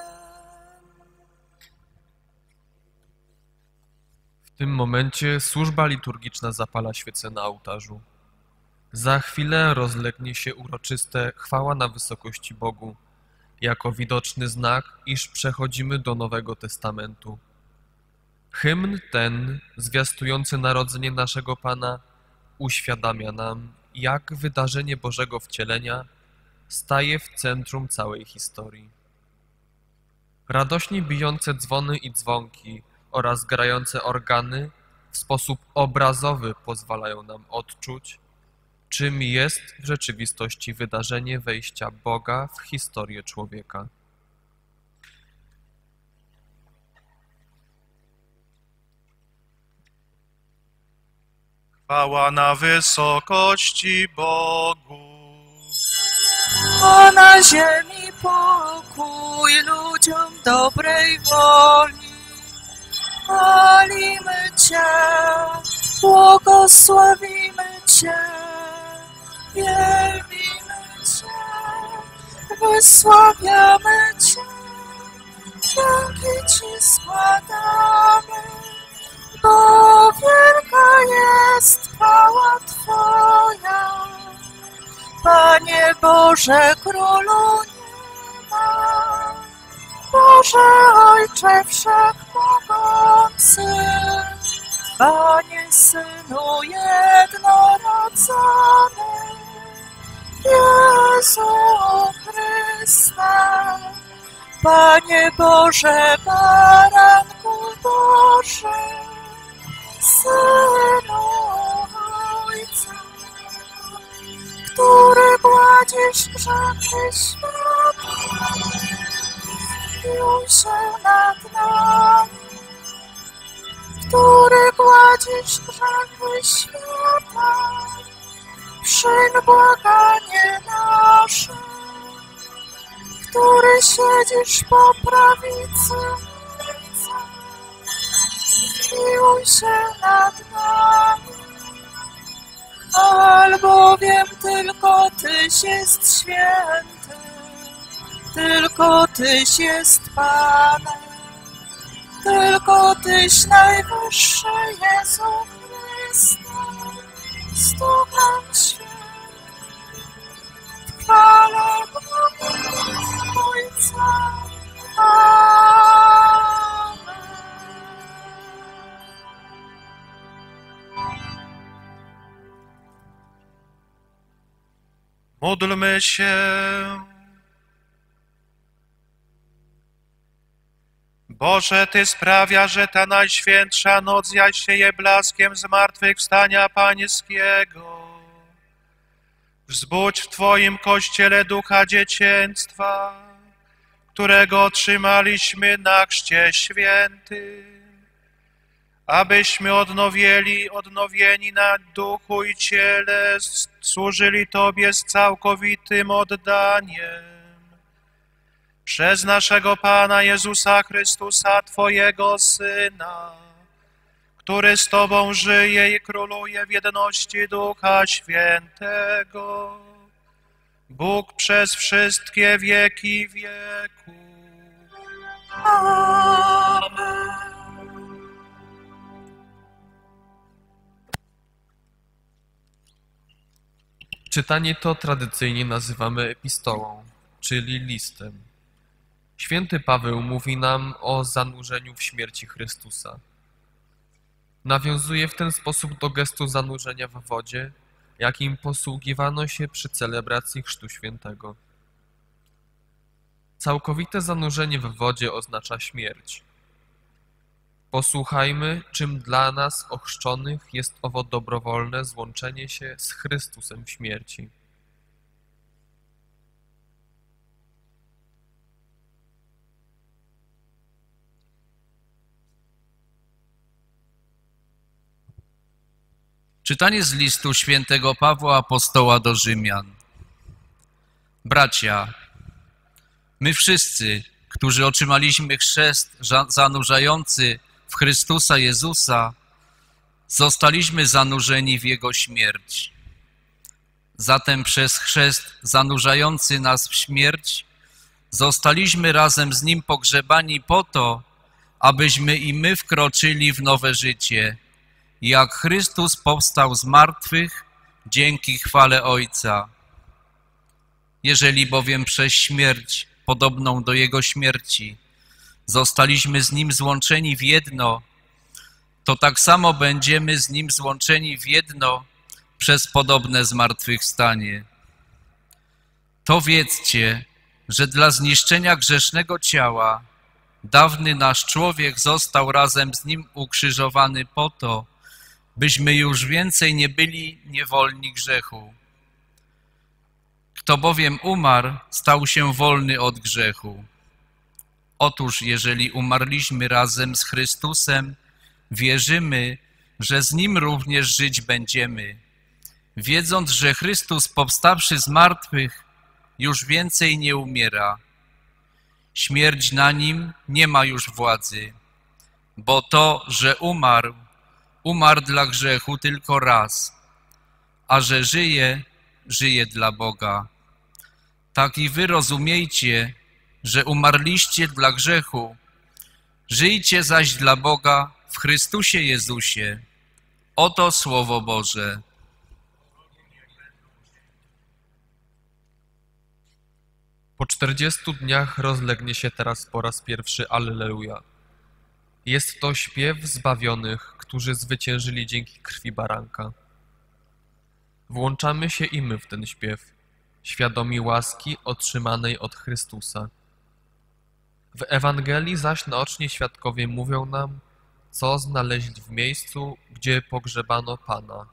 W tym momencie służba liturgiczna zapala świecę na ołtarzu. Za chwilę rozlegnie się uroczyste chwała na wysokości Bogu, jako widoczny znak, iż przechodzimy do Nowego Testamentu. Hymn ten, zwiastujący narodzenie naszego Pana, uświadamia nam, jak wydarzenie Bożego Wcielenia staje w centrum całej historii. Radośnie bijące dzwony i dzwonki oraz grające organy w sposób obrazowy pozwalają nam odczuć, czym jest w rzeczywistości wydarzenie wejścia Boga w historię człowieka. Chwała na wysokości Bogu. A na ziemi pokój ludziom dobrej woli. Chwalimy Cię, błogosławimy Cię, wielbimy Cię, wysławiamy Cię, dzięki Ci składamy, bo wielka jest chwała Twoja. Panie Boże, Królu nieba, Boże Ojcze Wszechmogący, Panie Synu jednorodzony, Jezu Chryste, Panie Boże, Baranku Boży, Synu Ojca, który gładzisz grzechy świata, miłuj się nad nami, który gładzisz grzechy świata, przyjm błaganie nasze, który siedzisz po prawicy Ojca, miłuj się nad nami, albowiem tylko Tyś jest święty, tylko Tyś jest Panem, tylko Tyś najwyższy, Jezu Chryste, z Duchem Świętym, w chwale Boga Ojca. Amen. Módlmy się. Boże, Ty sprawia, że ta najświętsza noc jaśnieje blaskiem zmartwychwstania Pańskiego. Wzbudź w Twoim Kościele ducha dziecięctwa, którego otrzymaliśmy na chrzcie świętym, abyśmy odnowieni, odnowieni na duchu i ciele służyli Tobie z całkowitym oddaniem. Przez naszego Pana Jezusa Chrystusa, Twojego Syna, który z Tobą żyje i króluje w jedności Ducha Świętego, Bóg przez wszystkie wieki wieków. Amen. Czytanie to tradycyjnie nazywamy epistołą, czyli listem. Święty Paweł mówi nam o zanurzeniu w śmierci Chrystusa. Nawiązuje w ten sposób do gestu zanurzenia w wodzie, jakim posługiwano się przy celebracji Chrztu Świętego. Całkowite zanurzenie w wodzie oznacza śmierć. Posłuchajmy, czym dla nas ochrzczonych jest owo dobrowolne złączenie się z Chrystusem w śmierci. Czytanie z listu świętego Pawła Apostoła do Rzymian. Bracia, my wszyscy, którzy otrzymaliśmy chrzest zanurzający w Chrystusa Jezusa, zostaliśmy zanurzeni w Jego śmierć. Zatem przez chrzest zanurzający nas w śmierć zostaliśmy razem z Nim pogrzebani po to, abyśmy i my wkroczyli w nowe życie, jak Chrystus powstał z martwych dzięki chwale Ojca. Jeżeli bowiem przez śmierć podobną do Jego śmierci zostaliśmy z Nim złączeni w jedno, to tak samo będziemy z Nim złączeni w jedno przez podobne zmartwychwstanie. To wiedzcie, że dla zniszczenia grzesznego ciała dawny nasz człowiek został razem z Nim ukrzyżowany po to, byśmy już więcej nie byli niewolni grzechu. Kto bowiem umarł, stał się wolny od grzechu. Otóż jeżeli umarliśmy razem z Chrystusem, wierzymy, że z Nim również żyć będziemy, wiedząc, że Chrystus powstawszy z martwych już więcej nie umiera. Śmierć na Nim nie ma już władzy, bo to, że umarł, umarł dla grzechu tylko raz, a że żyje, żyje dla Boga. Tak i wy rozumiejcie, że umarliście dla grzechu, żyjcie zaś dla Boga w Chrystusie Jezusie. Oto Słowo Boże. Po czterdziestu dniach rozlegnie się teraz po raz pierwszy Alleluja. Jest to śpiew zbawionych, którzy zwyciężyli dzięki krwi baranka. Włączamy się i my w ten śpiew, świadomi łaski otrzymanej od Chrystusa. W Ewangelii zaś naoczni świadkowie mówią nam, co znaleźli w miejscu, gdzie pogrzebano Pana.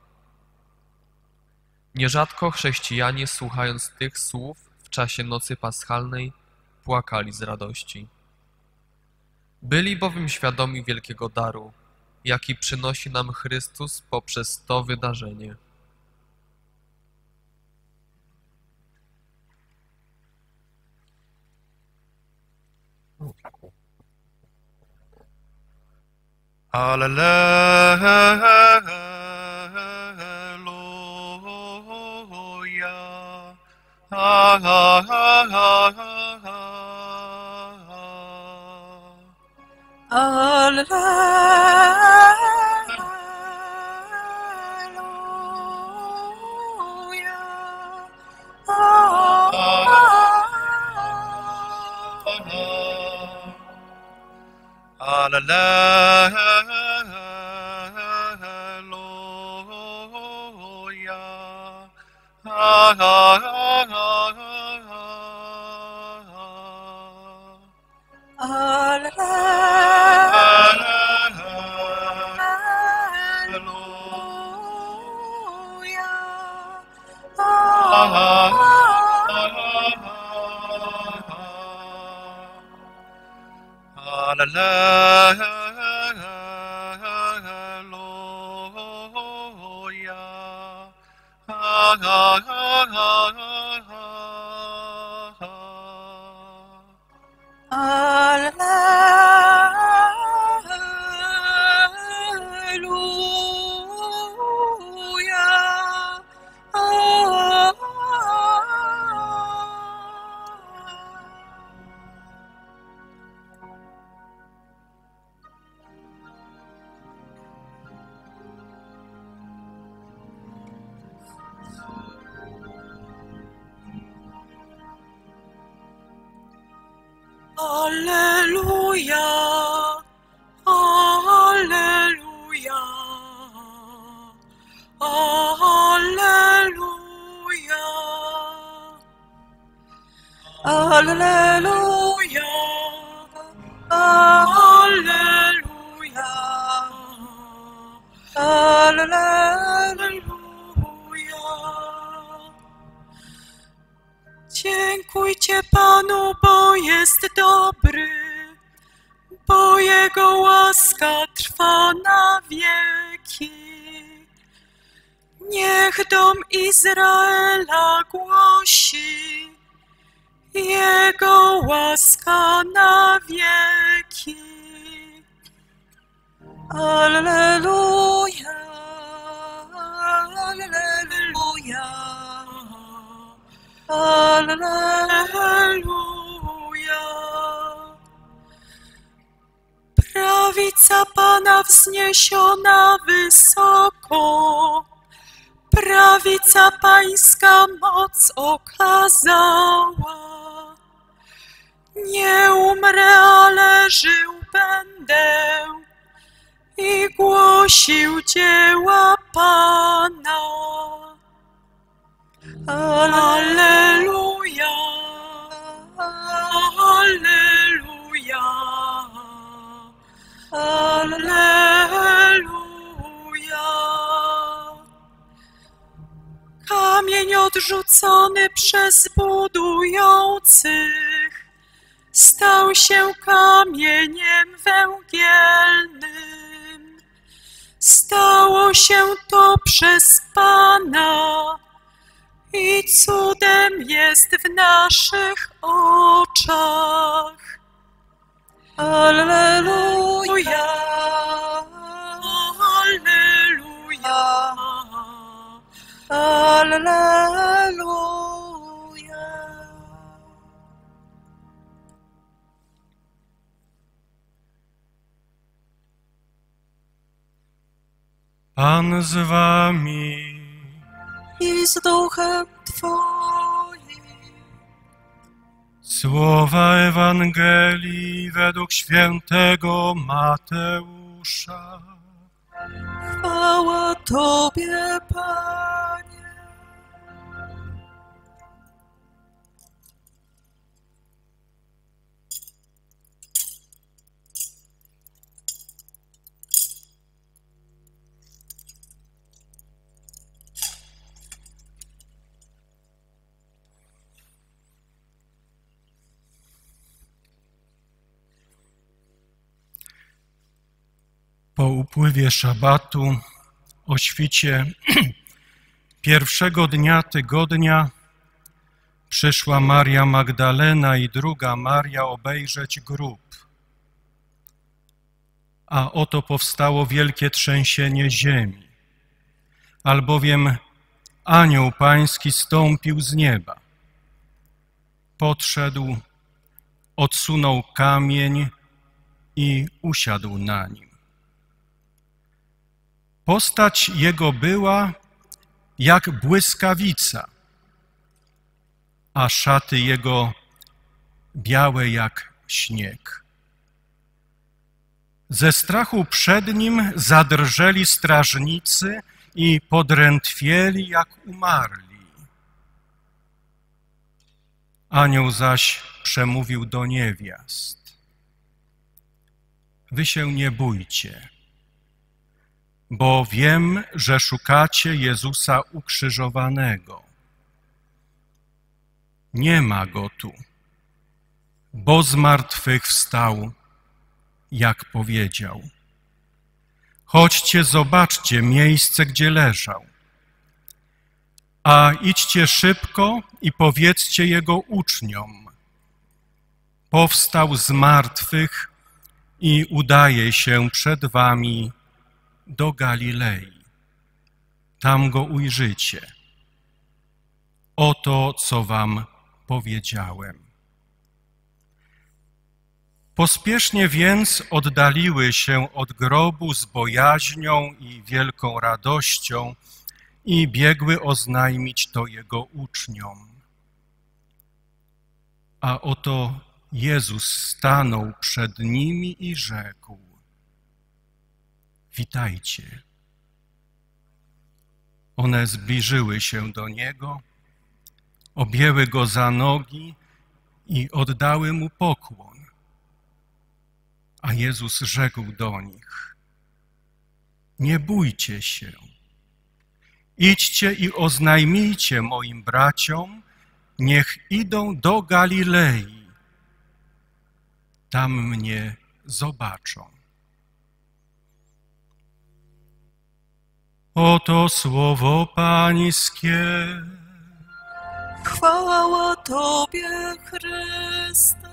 Nierzadko chrześcijanie, słuchając tych słów w czasie nocy paschalnej, płakali z radości. Byli bowiem świadomi wielkiego daru, jaki przynosi nam Chrystus poprzez to wydarzenie. Alleluja. Alleluja, alleluja, alleluja, alleluja, alleluja, Dziękujcie Panu, bo jest dobry, bo Jego łaska trwa na wieki. Niech dom Izraela głosi, Jego łaska na wieki. Alleluja, alleluja, alleluja. Prawica Pana wzniesiona wysoko, prawica Pańska moc okazała. Nie umrę, ale żył będę i głosił dzieła Pana. Alleluja, alleluja, alleluja. Kamień odrzucony przez budujących stał się kamieniem węgielnym. Stało się to przez Pana i cudem jest w naszych oczach. Alleluja, alleluja, alleluja. Pan z wami I z duchem Twoim. Słowa Ewangelii według świętego Mateusza. Chwała Tobie, Panie. Po upływie szabatu, o świcie pierwszego dnia tygodnia, przyszła Maria Magdalena i druga Maria obejrzeć grób. A oto powstało wielkie trzęsienie ziemi, albowiem anioł pański stąpił z nieba. Podszedł, odsunął kamień i usiadł na nim. Postać jego była jak błyskawica, a szaty jego białe jak śnieg. Ze strachu przed nim zadrżeli strażnicy i podrętwieli jak umarli. Anioł zaś przemówił do niewiast: wy się nie bójcie, bo wiem, że szukacie Jezusa ukrzyżowanego. Nie ma Go tu, bo zmartwychwstał, jak powiedział. Chodźcie, zobaczcie miejsce, gdzie leżał. A idźcie szybko i powiedzcie Jego uczniom: powstał z martwych i udaje się przed wami do Galilei. Tam Go ujrzycie. Oto, co wam powiedziałem. Pospiesznie więc oddaliły się od grobu z bojaźnią i wielką radością i biegły oznajmić to Jego uczniom. A oto Jezus stanął przed nimi i rzekł: witajcie. One zbliżyły się do Niego, objęły Go za nogi i oddały Mu pokłon. A Jezus rzekł do nich: nie bójcie się. idźcie i oznajmijcie moim braciom, niech idą do Galilei. Tam mnie zobaczą. Oto słowo Pańskie. Chwała Tobie, Chryste.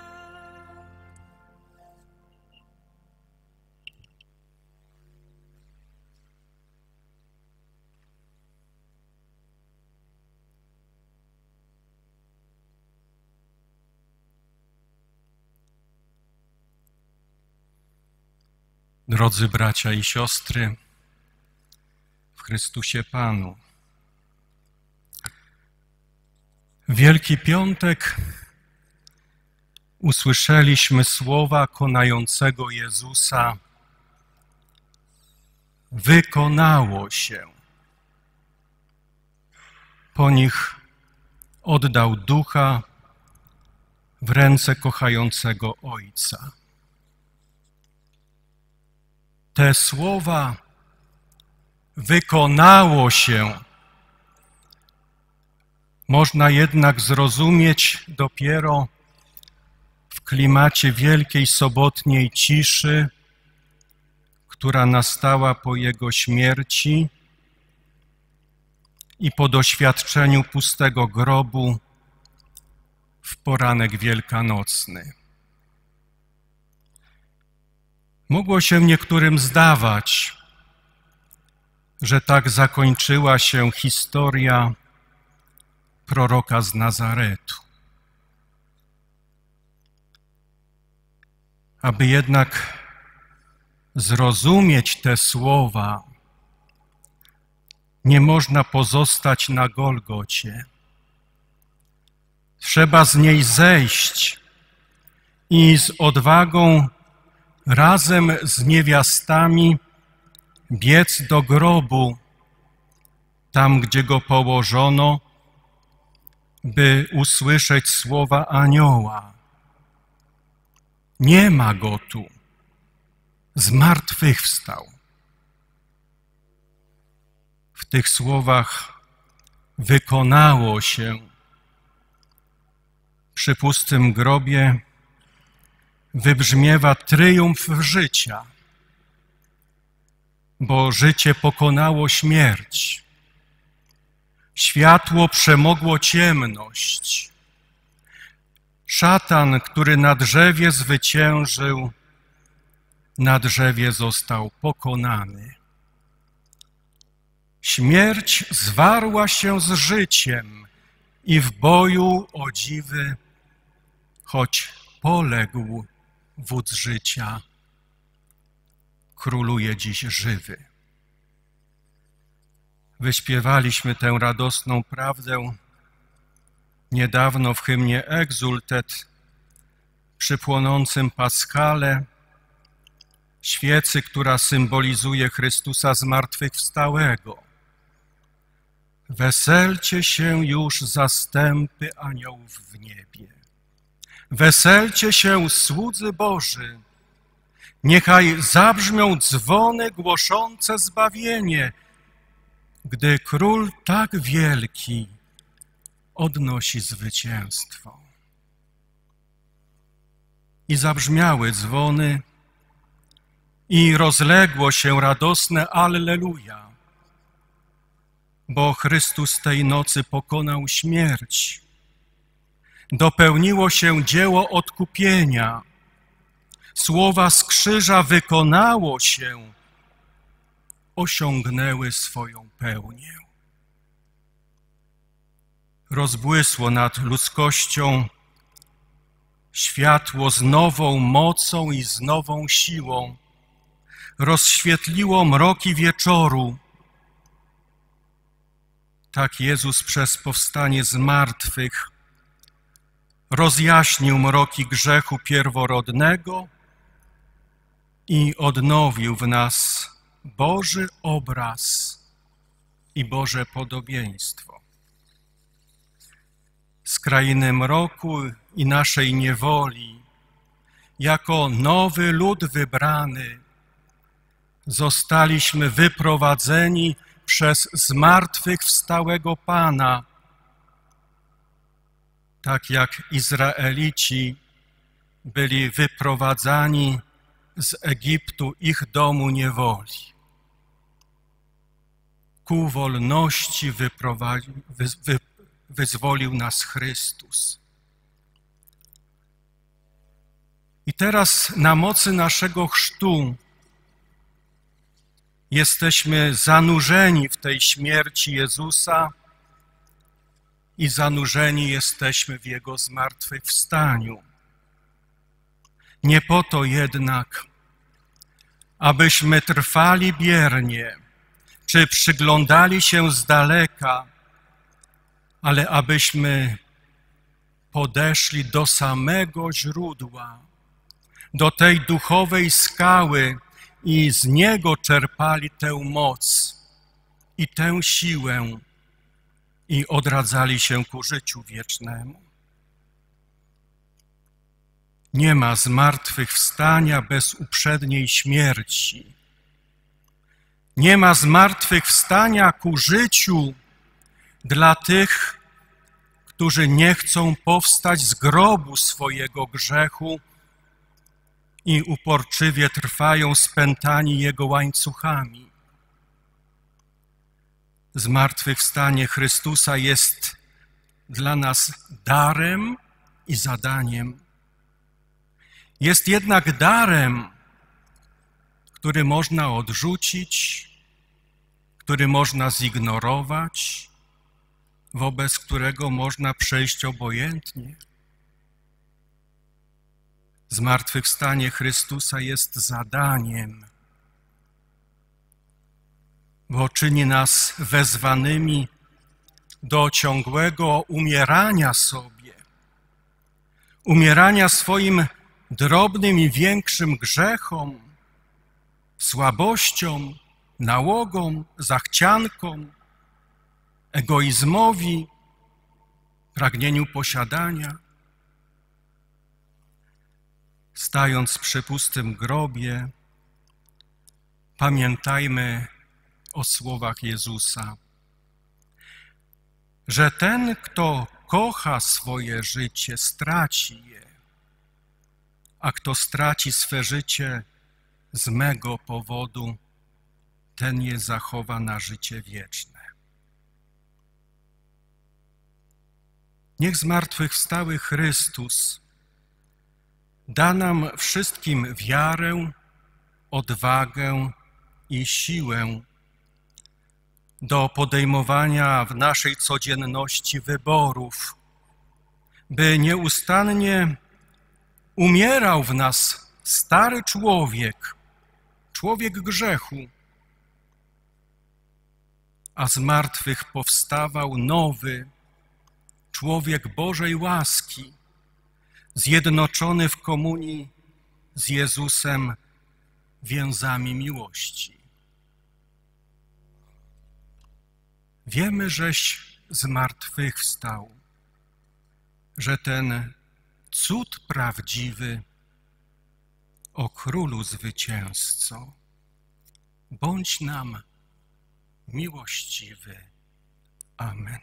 Drodzy bracia i siostry, w Chrystusie Panu. W Wielki Piątek usłyszeliśmy słowa konającego Jezusa: wykonało się. Po nich oddał Ducha w ręce kochającego Ojca. Te słowa wykonało się można jednak zrozumieć dopiero w klimacie wielkiej sobotniej ciszy, która nastała po Jego śmierci i po doświadczeniu pustego grobu w poranek wielkanocny. Mogło się niektórym zdawać, że tak zakończyła się historia proroka z Nazaretu. Aby jednak zrozumieć te słowa, nie można pozostać na Golgocie. Trzeba z niej zejść i z odwagą razem z niewiastami biec do grobu, tam gdzie go położono, by usłyszeć słowa anioła. Nie ma go tu, zmartwychwstał. W tych słowach wykonało się. Przy pustym grobie wybrzmiewa tryumf życia, bo życie pokonało śmierć. Światło przemogło ciemność. Szatan, który na drzewie zwyciężył, na drzewie został pokonany. Śmierć zwarła się z życiem i w boju, o dziwy, choć poległ wódz życia, króluje dziś żywy. Wyśpiewaliśmy tę radosną prawdę niedawno w hymnie Exultet przy płonącym Paschale, świecy, która symbolizuje Chrystusa zmartwychwstałego. Weselcie się już zastępy aniołów w niebie. Weselcie się, słudzy Boży. Niechaj zabrzmią dzwony głoszące zbawienie, gdy Król tak wielki odnosi zwycięstwo. I zabrzmiały dzwony i rozległo się radosne Alleluja, bo Chrystus tej nocy pokonał śmierć. Dopełniło się dzieło odkupienia. Słowa z krzyża wykonało się, osiągnęły swoją pełnię. Rozbłysło nad ludzkością światło z nową mocą i z nową siłą. Rozświetliło mroki wieczoru. Tak Jezus przez powstanie z martwych rozjaśnił mroki grzechu pierworodnego i odnowił w nas Boży obraz i Boże podobieństwo. Z krainy mroku i naszej niewoli, jako nowy lud wybrany, zostaliśmy wyprowadzeni przez zmartwychwstałego Pana, tak jak Izraelici byli wyprowadzani z Egiptu, ich domu niewoli. Ku wolności wyprowadzi, wy, wy, wyzwolił nas Chrystus. I teraz na mocy naszego chrztu jesteśmy zanurzeni w tej śmierci Jezusa i zanurzeni jesteśmy w Jego zmartwychwstaniu. Nie po to jednak, abyśmy trwali biernie, czy przyglądali się z daleka, ale abyśmy podeszli do samego źródła, do tej duchowej skały i z Niego czerpali tę moc i tę siłę i odradzali się ku życiu wiecznemu. Nie ma zmartwychwstania bez uprzedniej śmierci. Nie ma zmartwychwstania ku życiu dla tych, którzy nie chcą powstać z grobu swojego grzechu i uporczywie trwają spętani jego łańcuchami. Zmartwychwstanie Chrystusa jest dla nas darem i zadaniem. Jest jednak darem, który można odrzucić, który można zignorować, wobec którego można przejść obojętnie. Zmartwychwstanie Chrystusa jest zadaniem, bo czyni nas wezwanymi do ciągłego umierania sobie, umierania swoim drobnym i większym grzechom, słabościom, nałogom, zachciankom, egoizmowi, pragnieniu posiadania. Stając przy pustym grobie, pamiętajmy o słowach Jezusa, że ten, kto kocha swoje życie, straci je, a kto straci swe życie z mego powodu, ten je zachowa na życie wieczne. Niech zmartwychwstały Chrystus da nam wszystkim wiarę, odwagę i siłę do podejmowania w naszej codzienności wyborów, by nieustannie umierał w nas stary człowiek, człowiek grzechu, a z martwych powstawał nowy, człowiek Bożej łaski, zjednoczony w komunii z Jezusem więzami miłości. Wiemy, żeś zmartwychwstał, że ten cud prawdziwy o Królu Zwycięzco, bądź nam miłościwy. Amen.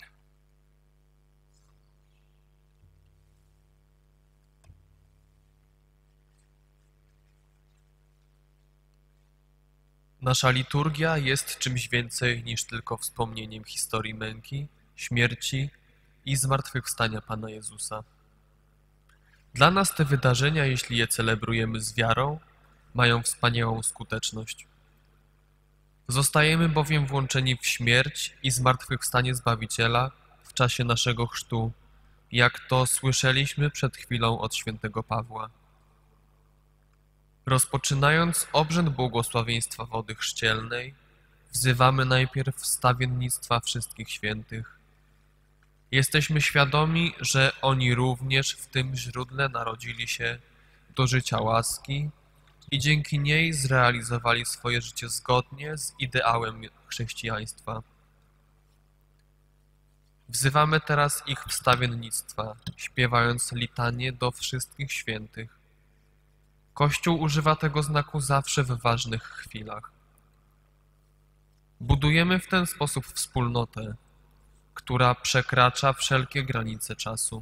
Nasza liturgia jest czymś więcej niż tylko wspomnieniem historii męki, śmierci i zmartwychwstania Pana Jezusa. Dla nas te wydarzenia, jeśli je celebrujemy z wiarą, mają wspaniałą skuteczność. Zostajemy bowiem włączeni w śmierć i zmartwychwstanie Zbawiciela w czasie naszego chrztu, jak to słyszeliśmy przed chwilą od świętego Pawła. Rozpoczynając obrzęd błogosławieństwa wody chrzcielnej, wzywamy najpierw wstawiennictwa wszystkich świętych. Jesteśmy świadomi, że oni również w tym źródle narodzili się do życia łaski i dzięki niej zrealizowali swoje życie zgodnie z ideałem chrześcijaństwa. Wzywamy teraz ich wstawiennictwa, śpiewając litanię do wszystkich świętych. Kościół używa tego znaku zawsze w ważnych chwilach. Budujemy w ten sposób wspólnotę, która przekracza wszelkie granice czasu.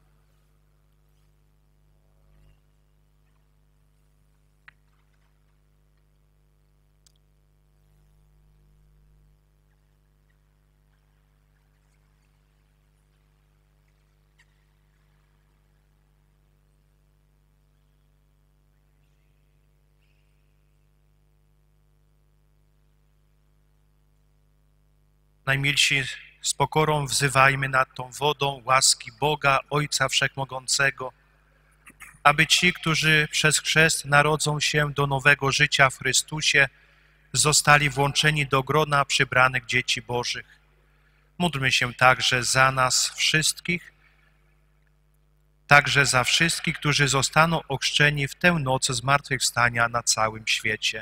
Najmilsi, z pokorą wzywajmy nad tą wodą łaski Boga, Ojca Wszechmogącego, aby ci, którzy przez chrzest narodzą się do nowego życia w Chrystusie, zostali włączeni do grona przybranych dzieci Bożych. Módlmy się także za nas wszystkich, także za wszystkich, którzy zostaną ochrzczeni w tę noc zmartwychwstania na całym świecie.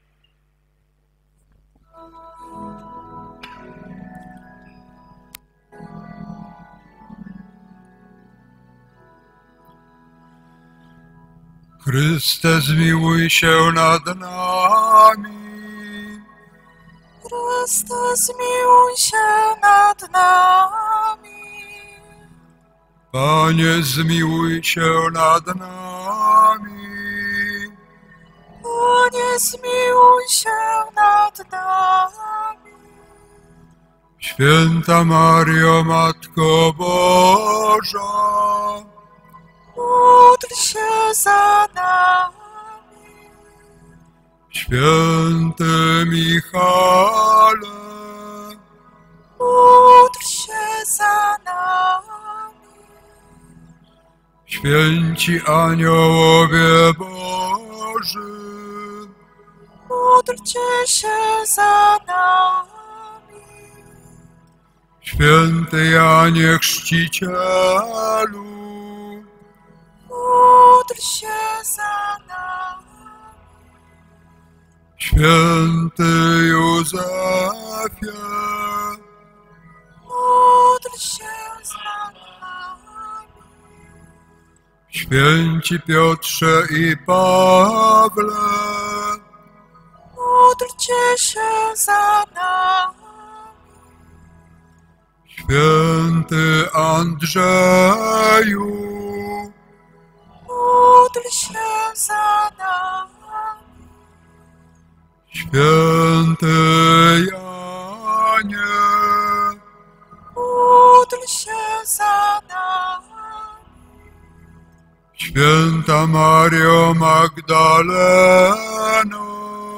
Chryste, zmiłuj się nad nami. Chryste, zmiłuj się nad nami. Panie, zmiłuj się nad nami. Panie, zmiłuj się nad nami. Święta Mario, Matko Boża, módl się za nami. Święty Michale, módl się za nami. Święci aniołowie Boży, módlcie się za nami. Święty Janie Chrzcicielu, módl się za nami. Święty Józefie, módl się za nami. Święci Piotrze i Pawle, módlcie się za nami. Święty Andrzeju, módl się za nami. Święty Janie, módl się za nami. Święta Mario Magdaleno,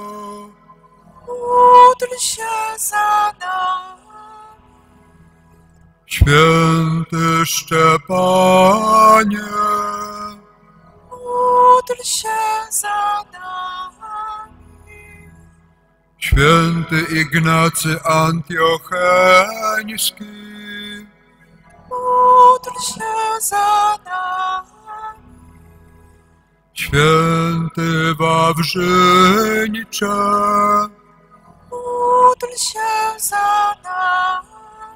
módl się za nami. Święty Szczepanie, módl się za nami. Święty Ignacy Antiocheński, módl się za nami. Święty Wawrzyńcze, módl się za nami.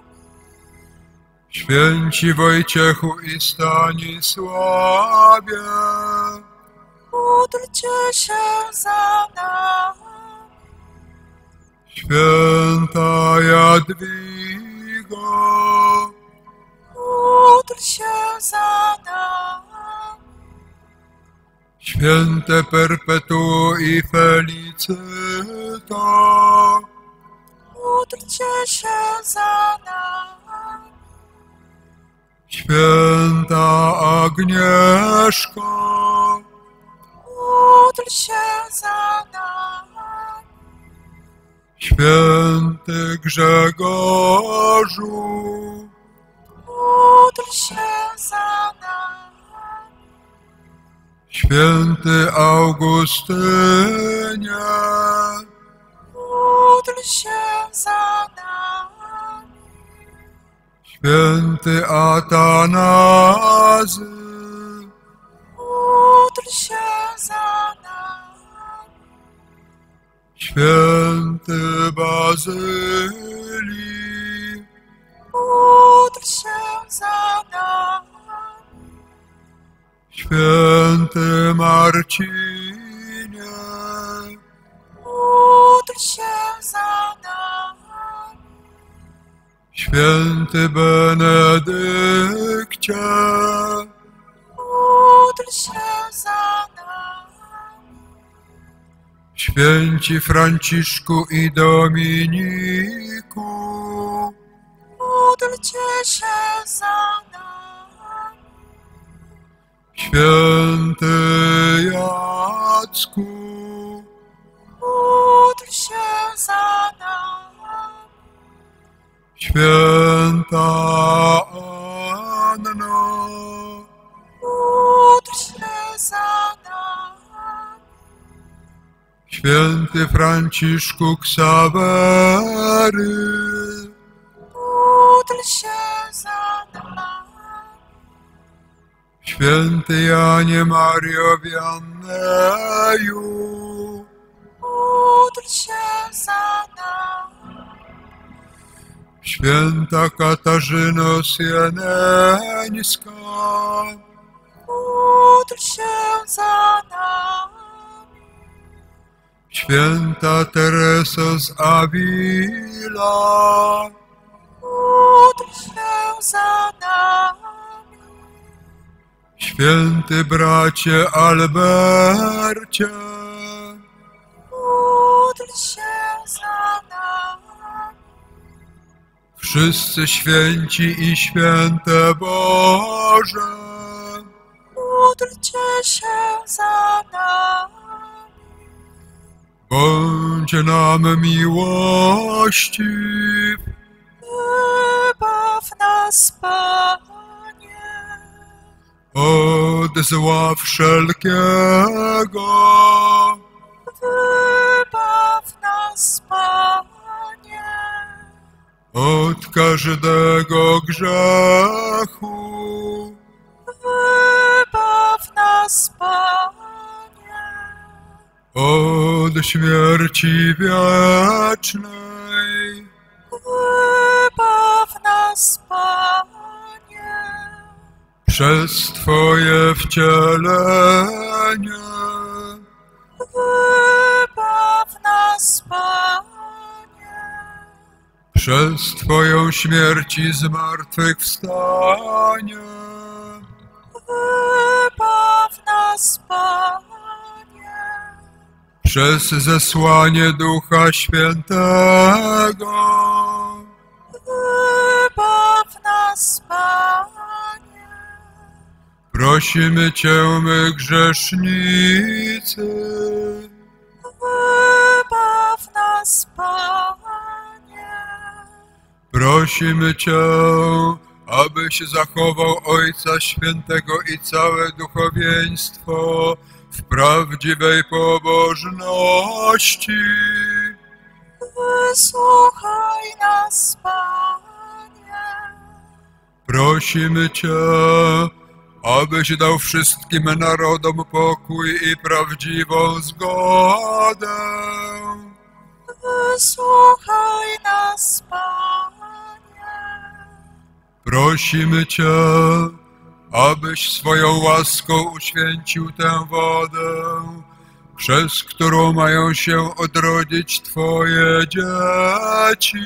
Święci Wojciechu i Stanisławie, módlcie się za nami. Święta Jadwigo, módl się za nami. Święte Perpetuo i Felicita, módlcie się za nami. Święta Agnieszko, módl się za nami. Święty Grzegorzu, módl się za nami. Święty Augustynie, módl się za nami. Święty Atanazy, módl się za nami. Święty Bazylii, módl się za nami. Święty Marcinie, módl się za nami. Święty Benedykcie, módl się za nami. Święci Franciszku i Dominiku, módlcie się za nami. Święty Jacku, módl się za nami. Święta Anno, módl się za nami. Święty Franciszku Ksawery, módl się za nami. Święty Janie Mario Wianneju, módl się za nami. Święta Katarzyno Sieneńska, módl się za nami. Święta Tereso z Avila, módl się za nami. Święty bracie Albercie, módl się za nami. wszyscy święci i święte Boże, módlcie się za nami. bądź nam miłościw, Wybaw nas, Panie, od zła wszelkiego, wybaw nas, Panie, od każdego grzechu, wybaw nas, Panie, od śmierci wiecznej, wybaw nas, Panie, przez Twoje wcielenie, wybaw nas, Panie, przez Twoją śmierć i zmartwychwstanie, wybaw nas, Panie, przez zesłanie Ducha Świętego, wybaw nas, Panie, prosimy Cię, my grzesznicy, wybaw nas, Panie, prosimy Cię, abyś zachował Ojca Świętego i całe duchowieństwo w prawdziwej pobożności. wysłuchaj nas, Panie, Prosimy Cię, abyś dał wszystkim narodom pokój i prawdziwą zgodę. wysłuchaj nas, Panie, Prosimy Cię, abyś swoją łaską uświęcił tę wodę, przez którą mają się odrodzić Twoje dzieci.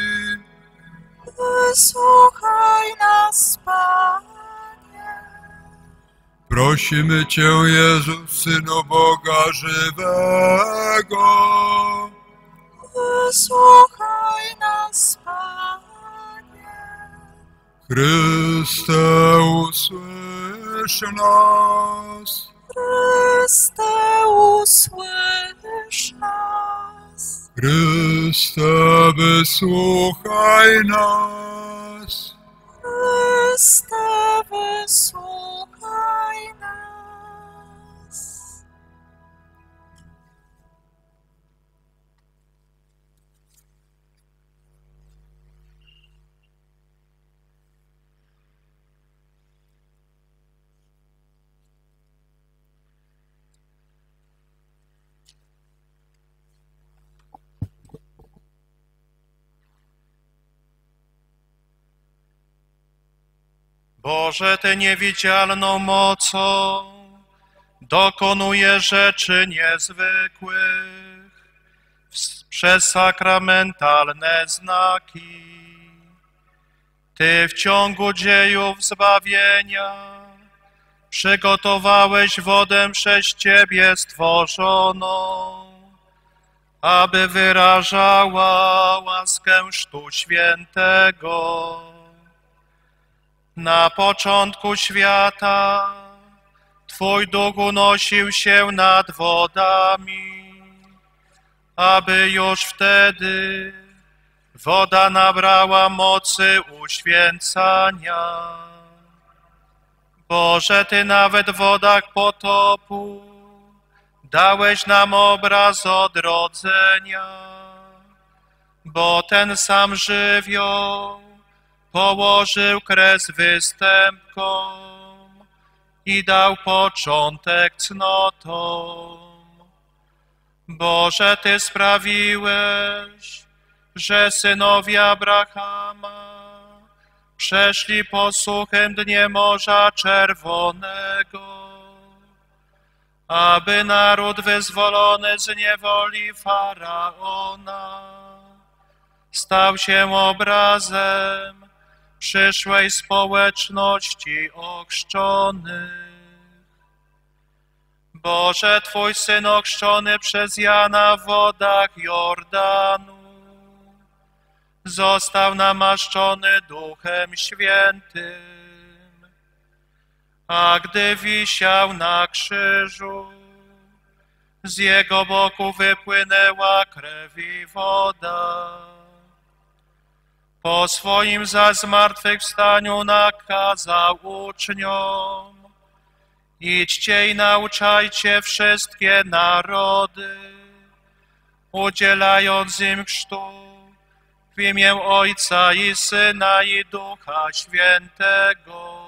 wysłuchaj nas, Panie, Prosimy Cię, Jezu, Synu Boga żywego, wysłuchaj nas, Panie, Chryste, usłysz nas. Chryste, usłysz nas. Chryste, wysłuchaj nas. Chryste, wysłuchaj nas. Boże, Ty niewidzialną mocą dokonuje rzeczy niezwykłych przez sakramentalne znaki. Ty w ciągu dziejów zbawienia przygotowałeś wodę przez Ciebie stworzoną, aby wyrażała łaskę Chrztu Świętego. Na początku świata Twój Duch unosił się nad wodami, aby już wtedy woda nabrała mocy uświęcania. Boże, Ty nawet w wodach potopu dałeś nam obraz odrodzenia, bo ten sam żywioł położył kres występkom i dał początek cnotom. Boże, Ty sprawiłeś, że synowie Abrahama przeszli po suchym dnie Morza Czerwonego, aby naród wyzwolony z niewoli Faraona stał się obrazem przyszłej społeczności ochrzczonych. Boże, Twój Syn ochrzczony przez Jana w wodach Jordanu został namaszczony Duchem Świętym, a gdy wisiał na krzyżu, z Jego boku wypłynęła krew i woda. Po swoim zaś zmartwychwstaniu nakazał uczniom: idźcie i nauczajcie wszystkie narody, udzielając im chrztu w imię Ojca i Syna i Ducha Świętego.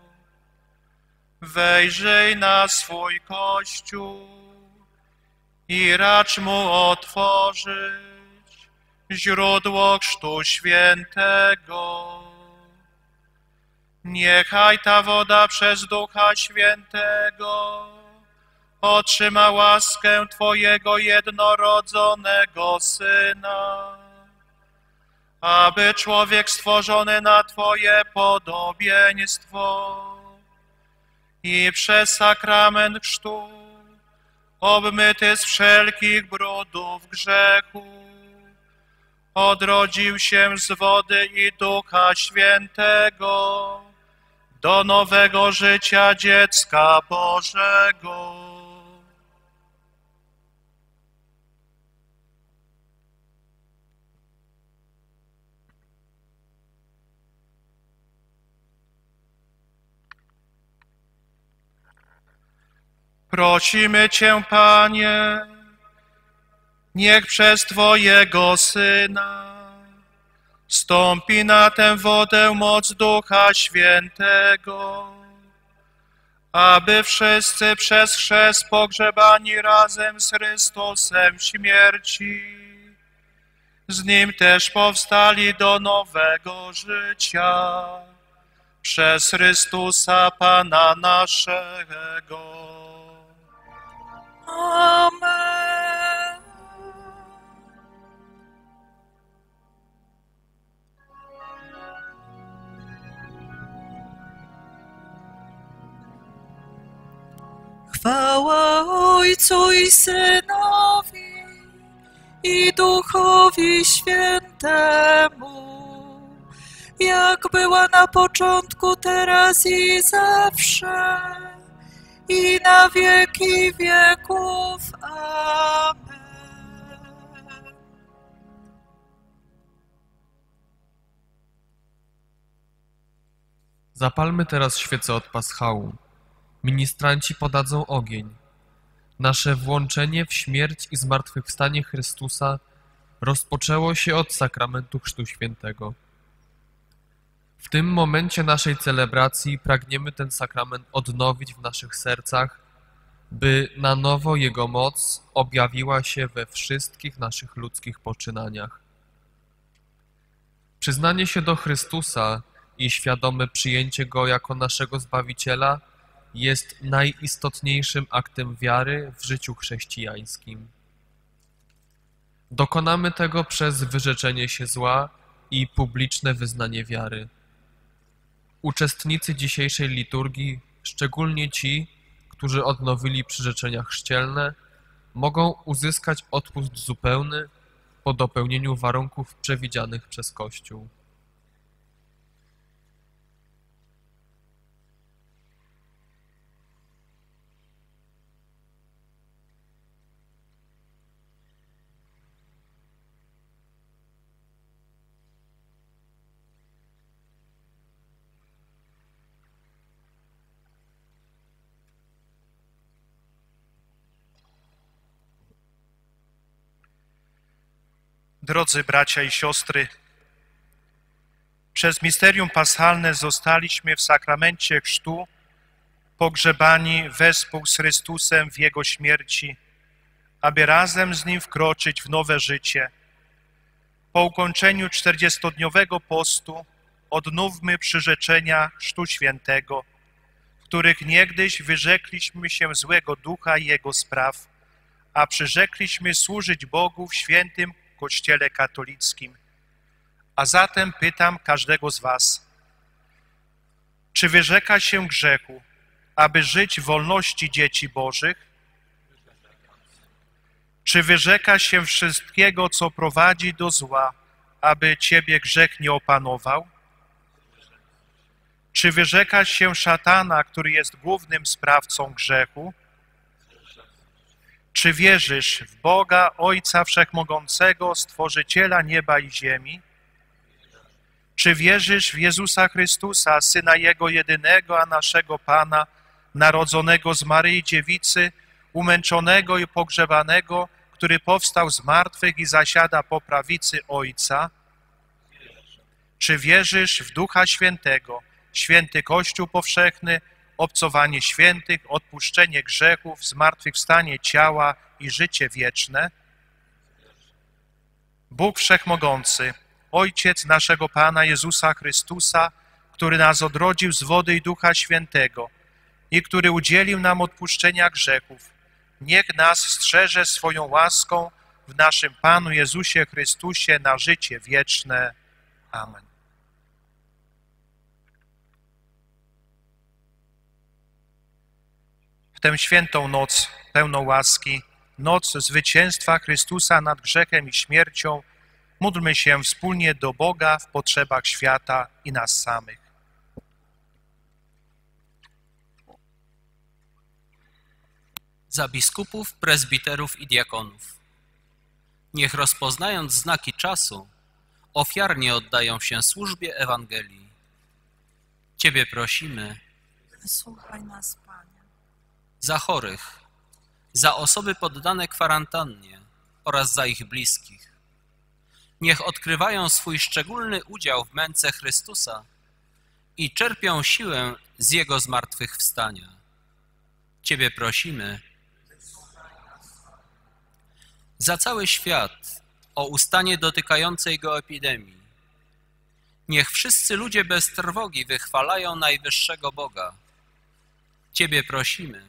Wejrzyj na swój Kościół i racz mu otworzyć źródło Chrztu Świętego. Niechaj ta woda przez Ducha Świętego otrzyma łaskę Twojego jednorodzonego Syna, aby człowiek stworzony na Twoje podobieństwo i przez sakrament chrztu obmyty z wszelkich brudów grzechu odrodził się z wody i Ducha Świętego do nowego życia dziecka Bożego. Prosimy Cię, Panie, niech przez Twojego Syna stąpi na tę wodę moc Ducha Świętego, aby wszyscy przez chrzest pogrzebani razem z Chrystusem śmierci, z Nim też powstali do nowego życia, przez Chrystusa Pana naszego. Amen. Chwała Ojcu i Synowi i Duchowi Świętemu, jak była na początku, teraz i zawsze, i na wieki wieków. Amen. Zapalmy teraz świecę od paschału. Ministranci podadzą ogień. Nasze włączenie w śmierć i zmartwychwstanie Chrystusa rozpoczęło się od sakramentu Chrztu Świętego. W tym momencie naszej celebracji pragniemy ten sakrament odnowić w naszych sercach, by na nowo Jego moc objawiła się we wszystkich naszych ludzkich poczynaniach. Przyznanie się do Chrystusa i świadome przyjęcie Go jako naszego Zbawiciela jest najistotniejszym aktem wiary w życiu chrześcijańskim. Dokonamy tego przez wyrzeczenie się zła i publiczne wyznanie wiary. Uczestnicy dzisiejszej liturgii, szczególnie ci, którzy odnowili przyrzeczenia chrzcielne, mogą uzyskać odpust zupełny po dopełnieniu warunków przewidzianych przez Kościół. Drodzy bracia i siostry, przez misterium paschalne zostaliśmy w sakramencie chrztu pogrzebani wespół z Chrystusem w Jego śmierci, aby razem z Nim wkroczyć w nowe życie. Po ukończeniu czterdziestodniowego postu odnówmy przyrzeczenia Chrztu Świętego, w których niegdyś wyrzekliśmy się złego ducha i jego spraw, a przyrzekliśmy służyć Bogu w świętym Kościele katolickim. A zatem pytam każdego z was, czy wyrzeka się grzechu, aby żyć w wolności dzieci Bożych? Czy wyrzeka się wszystkiego, co prowadzi do zła, aby ciebie grzech nie opanował? Czy wyrzeka się szatana, który jest głównym sprawcą grzechu? Czy wierzysz w Boga, Ojca Wszechmogącego, Stworzyciela nieba i ziemi? Czy wierzysz w Jezusa Chrystusa, Syna Jego jedynego, a naszego Pana, narodzonego z Maryi Dziewicy, umęczonego i pogrzebanego, który powstał z martwych i zasiada po prawicy Ojca? Czy wierzysz w Ducha Świętego, święty Kościół powszechny, obcowanie świętych, odpuszczenie grzechów, zmartwychwstanie ciała i życie wieczne? Bóg Wszechmogący, Ojciec naszego Pana Jezusa Chrystusa, który nas odrodził z wody i Ducha Świętego i który udzielił nam odpuszczenia grzechów, niech nas strzeże swoją łaską w naszym Panu Jezusie Chrystusie na życie wieczne. Amen. W tę świętą noc, pełną łaski, noc zwycięstwa Chrystusa nad grzechem i śmiercią, módlmy się wspólnie do Boga w potrzebach świata i nas samych. Za biskupów, prezbiterów i diakonów. Niech rozpoznając znaki czasu, ofiarnie oddają się służbie Ewangelii. Ciebie prosimy, Wysłuchaj nas, Panie. Za chorych, za osoby poddane kwarantannie oraz za ich bliskich. Niech odkrywają swój szczególny udział w męce Chrystusa i czerpią siłę z Jego zmartwychwstania. Ciebie prosimy, za cały świat o ustanie dotykającej go epidemii. Niech wszyscy ludzie bez trwogi wychwalają najwyższego Boga. Ciebie prosimy,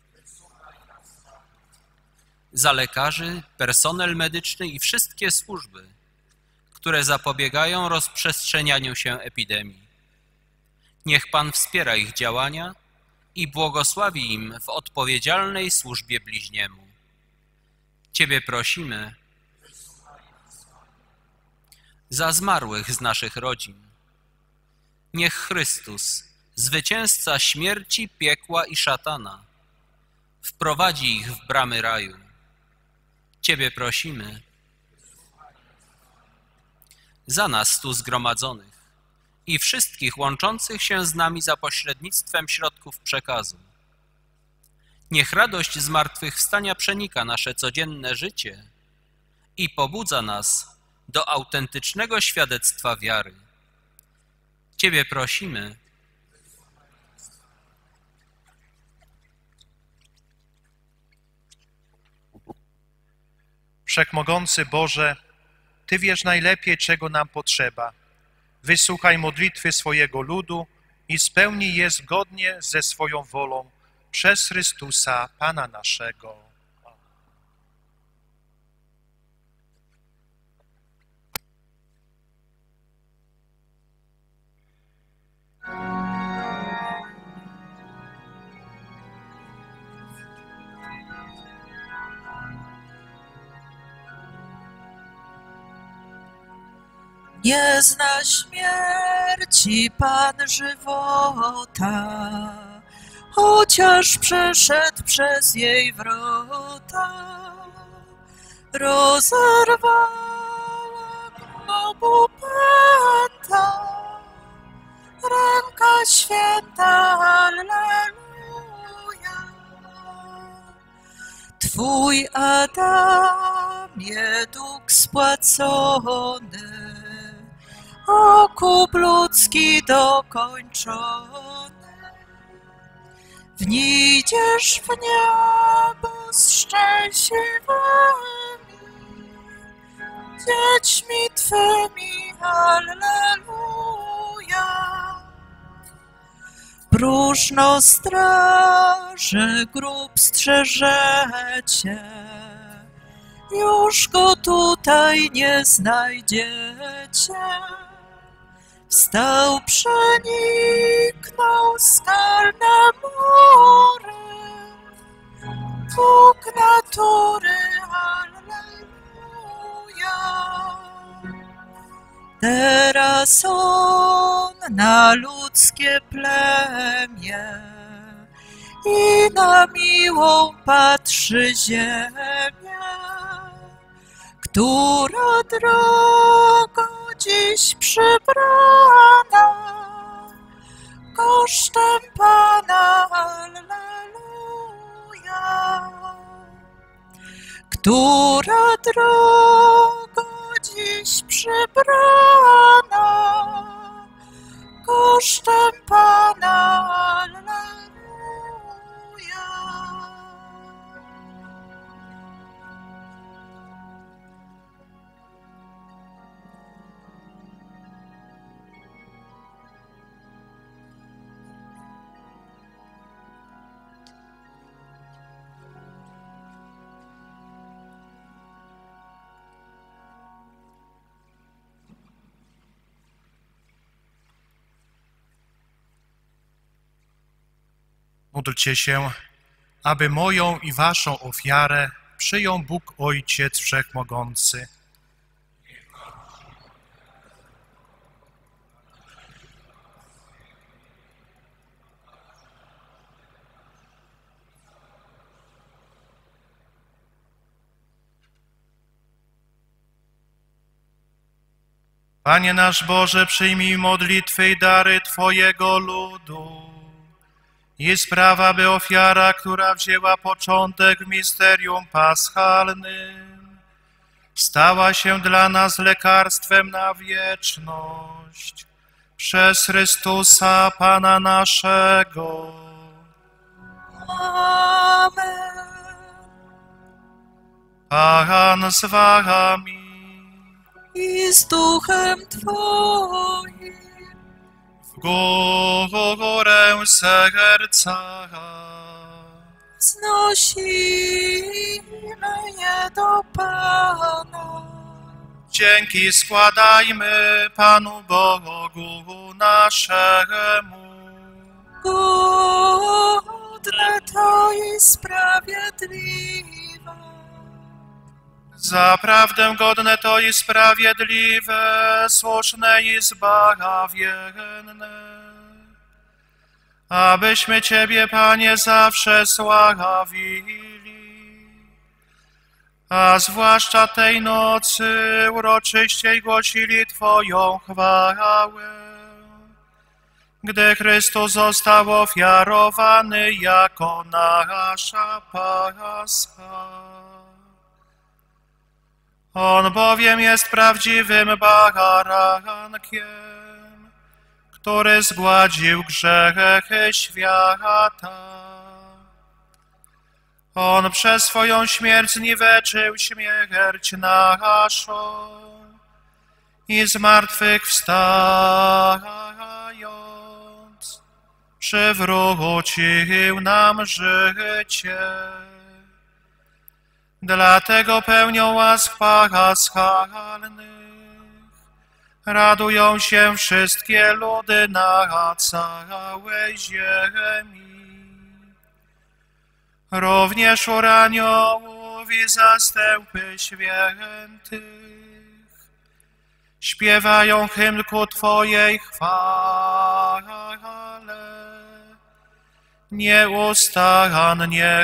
za lekarzy, personel medyczny i wszystkie służby, które zapobiegają rozprzestrzenianiu się epidemii. Niech Pan wspiera ich działania i błogosławi im w odpowiedzialnej służbie bliźniemu. Ciebie prosimy, za zmarłych z naszych rodzin. Niech Chrystus, zwycięzca śmierci, piekła i szatana, wprowadzi ich w bramy raju. Ciebie prosimy, za nas tu zgromadzonych i wszystkich łączących się z nami za pośrednictwem środków przekazu. Niech radość zmartwychwstania przenika nasze codzienne życie i pobudza nas do autentycznego świadectwa wiary. Ciebie prosimy, Wszechmogący Boże, Ty wiesz najlepiej, czego nam potrzeba. Wysłuchaj modlitwy swojego ludu i spełnij je zgodnie ze swoją wolą przez Chrystusa, Pana naszego. Amen. Nie zna śmierci Pan żywota, chociaż przeszedł przez jej wrota. Rozerwała grobu pęta, ręka święta, alleluja. Twój Adamie dług spłacony, okup ludzki dokończony. Wnijdziesz w niebo z szczęśliwymi dziećmi Twymi, alleluja. Próżno straży grób strzeżecie, już go tutaj nie znajdziecie. Wstał, przeniknął skalne mury, Bóg natury, alleluja. Teraz On na ludzkie plemię i na miłą patrzy ziemię, która drogo dziś przybrana kosztem Pana, alleluja. Która drogo dziś przybrana kosztem Pana, alleluja. Módlcie się, aby moją i waszą ofiarę przyjął Bóg Ojciec Wszechmogący. Panie nasz Boże, przyjmij modlitwy i dary Twojego ludu. I sprawa, by ofiara, która wzięła początek w misterium paschalnym, stała się dla nas lekarstwem na wieczność. Przez Chrystusa Pana naszego. Amen. Pan z wami. I z duchem Twoim. W górę serca wznosimy je do Pana. Dzięki składajmy Panu Bogu naszemu. Godne to i sprawiedliwe. Zaprawdę godne to i sprawiedliwe, słuszne i zbawienne, abyśmy Ciebie, Panie, zawsze sławili, a zwłaszcza tej nocy uroczyściej głosili Twoją chwałę, gdy Chrystus został ofiarowany jako nasza Pascha. On bowiem jest prawdziwym barankiem, który zgładził grzechy świata. On przez swoją śmierć zniweczył śmierć naszą i zmartwychwstając przywrócił nam życie. Dlatego pełnią łask paschalnych radują się wszystkie ludy na całej ziemi. Również u aniołów i zastępy świętych śpiewają hymn ku Twojej chwale. Nieustannie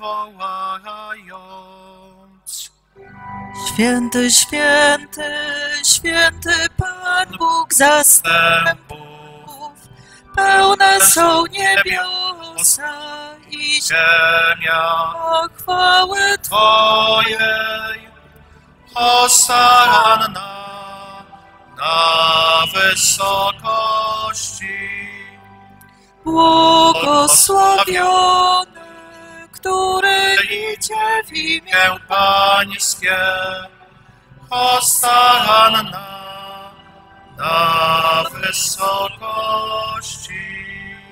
wołając. Święty, święty, święty Pan Bóg zastępów, pełne są niebiosa i ziemia chwały Twojej. Hosanna na wysokości. Błogosławiony, który idzie w imię Pańskie. Hosanna na wysokości.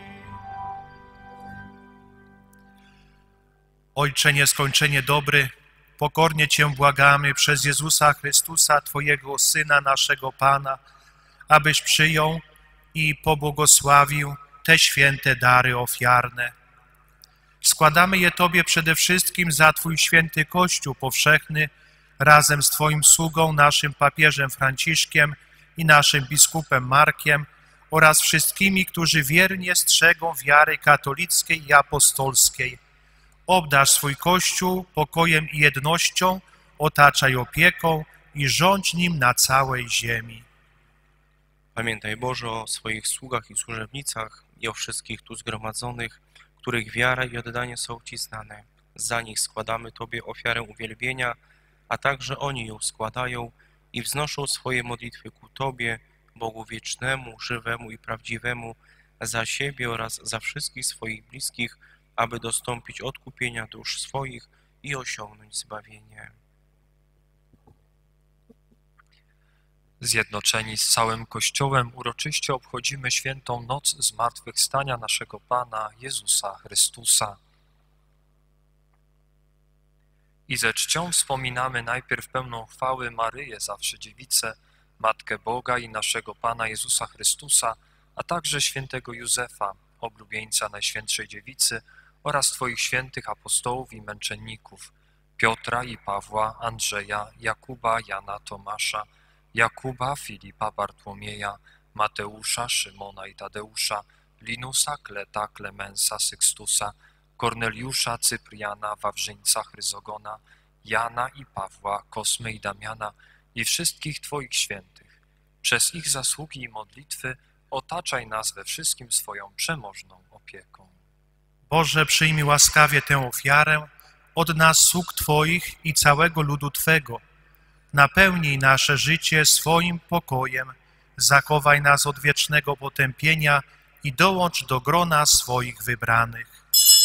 Ojcze nieskończenie dobry, pokornie Cię błagamy przez Jezusa Chrystusa, Twojego Syna, naszego Pana, abyś przyjął i pobłogosławił te święte dary ofiarne. Składamy je Tobie przede wszystkim za Twój święty Kościół powszechny, razem z Twoim sługą, naszym papieżem Franciszkiem i naszym biskupem Markiem oraz wszystkimi, którzy wiernie strzegą wiary katolickiej i apostolskiej. Obdarz swój Kościół pokojem i jednością, otaczaj opieką i rządź nim na całej ziemi. Pamiętaj, Boże, o swoich sługach i służebnicach i o wszystkich tu zgromadzonych, których wiara i oddanie są Ci znane. Za nich składamy Tobie ofiarę uwielbienia, a także oni ją składają i wznoszą swoje modlitwy ku Tobie, Bogu wiecznemu, żywemu i prawdziwemu, za siebie oraz za wszystkich swoich bliskich, aby dostąpić odkupienia dusz swoich i osiągnąć zbawienie. Zjednoczeni z całym Kościołem uroczyście obchodzimy świętą noc zmartwychwstania naszego Pana Jezusa Chrystusa. I ze czcią wspominamy najpierw pełną chwały Maryję, zawsze Dziewicę, Matkę Boga i naszego Pana Jezusa Chrystusa, a także świętego Józefa, oblubieńca Najświętszej Dziewicy, oraz Twoich świętych apostołów i męczenników, Piotra i Pawła, Andrzeja, Jakuba, Jana, Tomasza, Jakuba, Filipa, Bartłomieja, Mateusza, Szymona i Tadeusza, Linusa, Kleta, Klemensa, Sykstusa, Korneliusza, Cypriana, Wawrzyńca, Chryzogona, Jana i Pawła, Kosmy i Damiana i wszystkich Twoich świętych. Przez ich zasługi i modlitwy otaczaj nas we wszystkim swoją przemożną opieką. Boże, przyjmij łaskawie tę ofiarę od nas sług Twoich i całego ludu Twego. Napełnij nasze życie swoim pokojem, zachowaj nas od wiecznego potępienia i dołącz do grona swoich wybranych.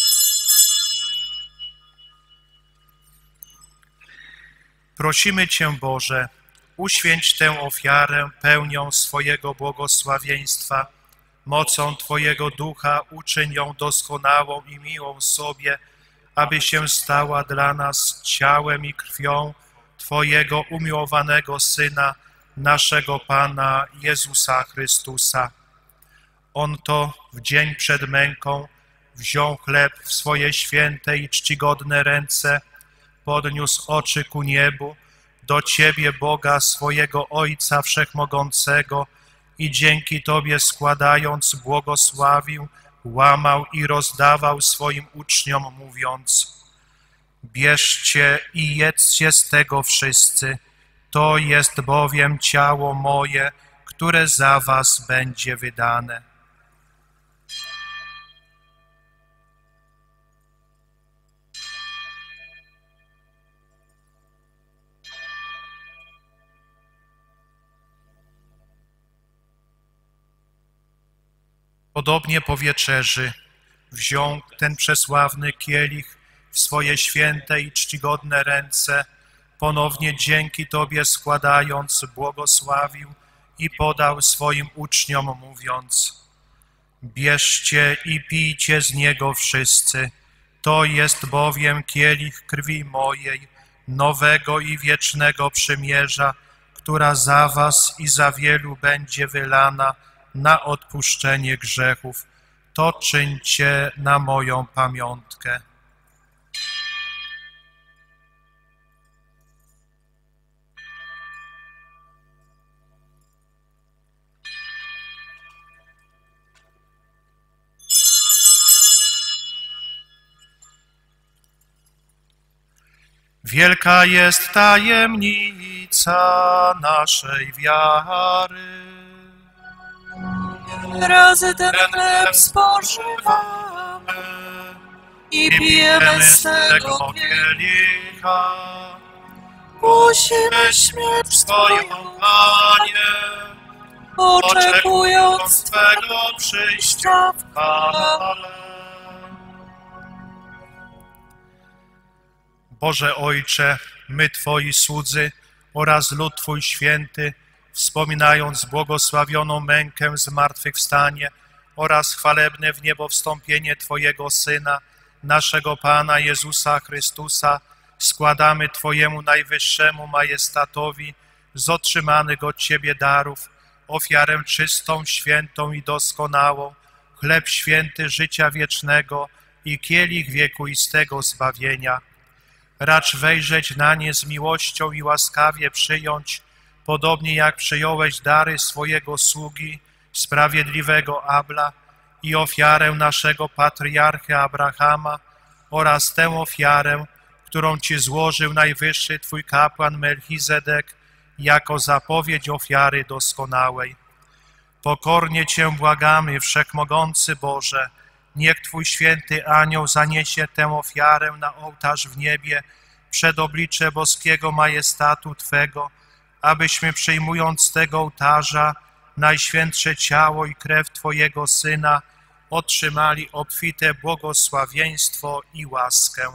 Prosimy Cię, Boże, uświęć tę ofiarę pełnią swojego błogosławieństwa, mocą Twojego Ducha uczyń ją doskonałą i miłą sobie, aby się stała dla nas ciałem i krwią Twojego umiłowanego Syna, naszego Pana Jezusa Chrystusa. On to w dzień przed męką wziął chleb w swoje święte i czcigodne ręce, podniósł oczy ku niebu, do Ciebie, Boga, swojego Ojca Wszechmogącego i dzięki Tobie składając błogosławił, łamał i rozdawał swoim uczniom, mówiąc: bierzcie i jedzcie z tego wszyscy, to jest bowiem ciało moje, które za was będzie wydane. Podobnie po wieczerzy wziął ten przesławny kielich w swoje święte i czcigodne ręce, ponownie dzięki Tobie składając, błogosławił i podał swoim uczniom, mówiąc: bierzcie i pijcie z niego wszyscy, to jest bowiem kielich krwi mojej, nowego i wiecznego przymierza, która za was i za wielu będzie wylana na odpuszczenie grzechów. To czyńcie na moją pamiątkę. Wielka jest tajemnica naszej wiary. Razy ten chleb spożywamy i pijemy z tego kielicha. Głosimy śmierć Twoją, Panie, oczekując Twego przyjścia w chwale. Boże Ojcze, my Twoi słudzy oraz lud Twój święty, wspominając błogosławioną mękę zmartwychwstanie oraz chwalebne w niebo wstąpienie Twojego Syna, naszego Pana Jezusa Chrystusa, składamy Twojemu najwyższemu majestatowi z otrzymanych od Ciebie darów ofiarę czystą, świętą i doskonałą, chleb święty życia wiecznego i kielich wiekuistego zbawienia. Racz wejrzeć na nie z miłością i łaskawie przyjąć, podobnie jak przyjąłeś dary swojego sługi, sprawiedliwego Abla i ofiarę naszego patriarchy Abrahama oraz tę ofiarę, którą Ci złożył najwyższy Twój kapłan Melchizedek jako zapowiedź ofiary doskonałej. Pokornie Cię błagamy, Wszechmogący Boże, niech Twój święty anioł zaniesie tę ofiarę na ołtarz w niebie przed oblicze boskiego majestatu Twego, abyśmy przyjmując z tego ołtarza najświętsze ciało i krew Twojego Syna otrzymali obfite błogosławieństwo i łaskę.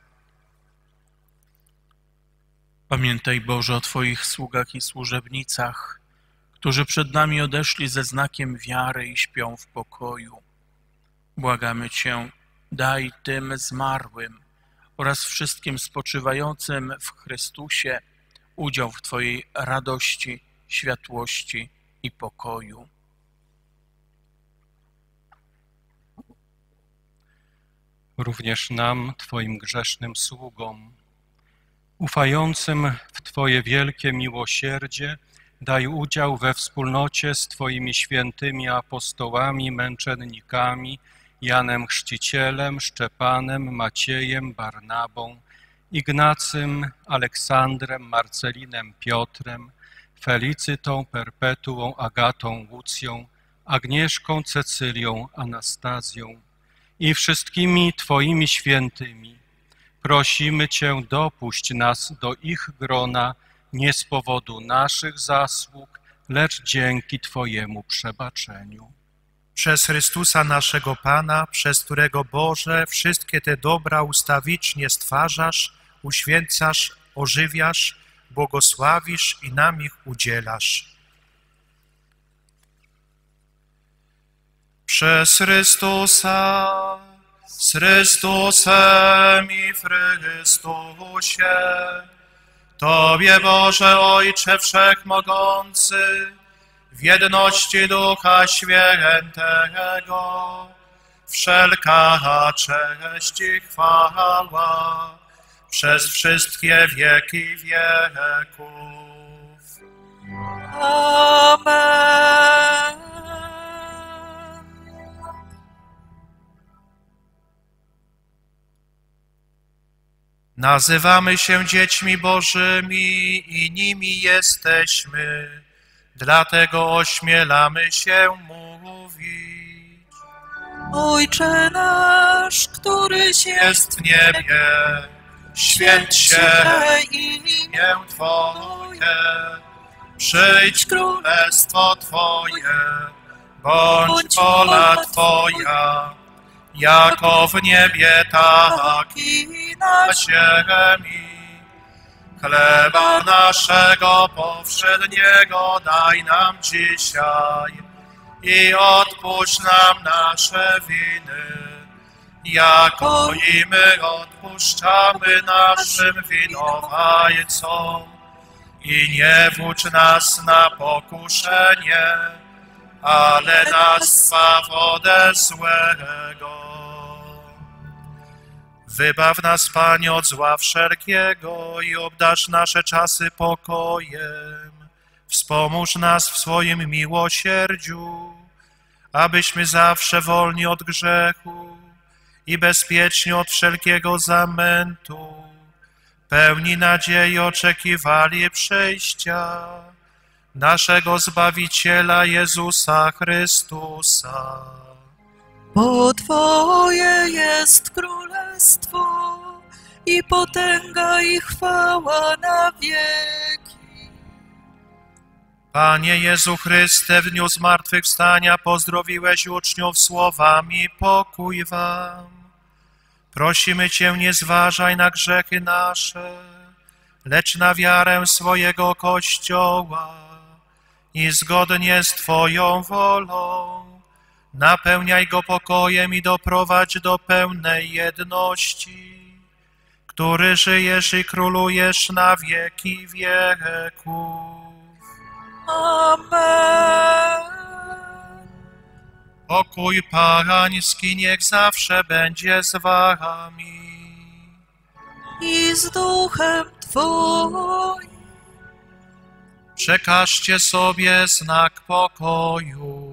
Pamiętaj, Boże, o Twoich sługach i służebnicach, którzy przed nami odeszli ze znakiem wiary i śpią w pokoju. Błagamy Cię, daj tym zmarłym oraz wszystkim spoczywającym w Chrystusie udział w Twojej radości, światłości i pokoju. Również nam, Twoim grzesznym sługom, ufającym w Twoje wielkie miłosierdzie, daj udział we wspólnocie z Twoimi świętymi apostołami, męczennikami, Janem Chrzcicielem, Szczepanem, Maciejem, Barnabą, Ignacym, Aleksandrem, Marcelinem, Piotrem, Felicytą, Perpetuą, Agatą, Łucją, Agnieszką, Cecylią, Anastazją i wszystkimi Twoimi świętymi. Prosimy Cię, dopuść nas do ich grona nie z powodu naszych zasług, lecz dzięki Twojemu przebaczeniu. Przez Chrystusa naszego Pana, przez którego, Boże, wszystkie te dobra ustawicznie stwarzasz, uświęcasz, ożywiasz, błogosławisz i nam ich udzielasz. Przez Chrystusa, z Chrystusem i w Chrystusie, Tobie, Boże Ojcze Wszechmogący, w jedności Ducha Świętego, wszelka cześć i chwała przez wszystkie wieki wieków. Amen. Nazywamy się dziećmi Bożymi i nimi jesteśmy, dlatego ośmielamy się mówić. Ojcze nasz, któryś jest w niebie, święć się imię Twoje, przyjdź królestwo Twoje, bądź wola Twoja, jako w niebie, tak i na ziemi. Chleba naszego powszedniego daj nam dzisiaj i odpuść nam nasze winy, jako i my odpuszczamy naszym winowajcom. I nie wódź nas na pokuszenie, ale nas zbaw ode złego. Wybaw nas, Panie, od zła wszelkiego i obdarz nasze czasy pokojem. Wspomóż nas w swoim miłosierdziu, abyśmy zawsze wolni od grzechu i bezpiecznie od wszelkiego zamętu pełni nadziei oczekiwali przyjścia naszego Zbawiciela Jezusa Chrystusa. Bo Twoje jest królestwo i potęga i chwała na wieki. Panie Jezu Chryste, w dniu zmartwychwstania pozdrowiłeś uczniów słowami pokój wam. Prosimy Cię, nie zważaj na grzechy nasze, lecz na wiarę swojego Kościoła i zgodnie z Twoją wolą napełniaj go pokojem i doprowadź do pełnej jedności, który żyjesz i królujesz na wieki wieków. Amen. Pokój Pański niech zawsze będzie z wami. I z duchem Twoim. Przekażcie sobie znak pokoju.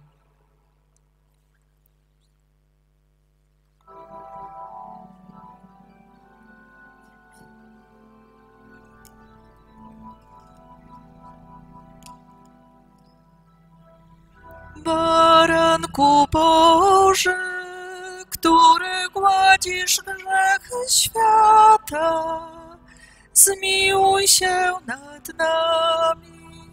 Baranku Boży, który gładzisz grzechy świata, zmiłuj się nad nami.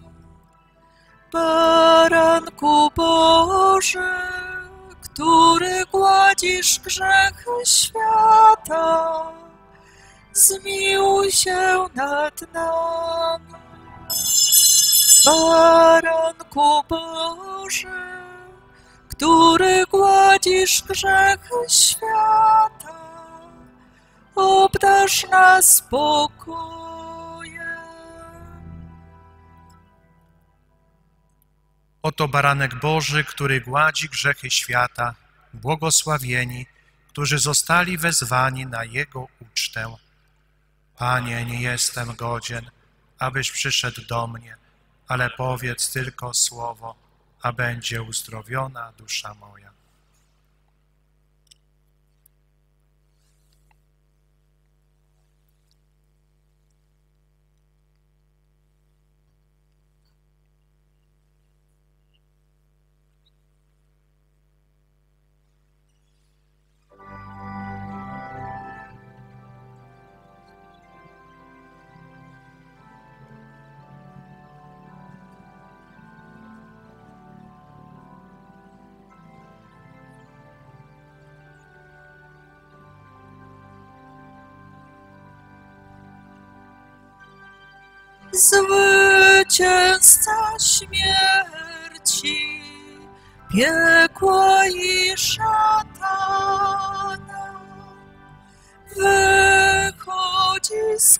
Baranku Boży, który gładzisz grzechy świata, zmiłuj się nad nami. Baranku Boży, który gładzisz grzechy świata, obdarz nas pokojem. Oto baranek Boży, który gładzi grzechy świata, błogosławieni, którzy zostali wezwani na Jego ucztę. Panie, nie jestem godzien, abyś przyszedł do mnie, ale powiedz tylko słowo, a będzie uzdrowiona dusza moja. Zwycięzca śmierci, piekła i szatana, wychodzi z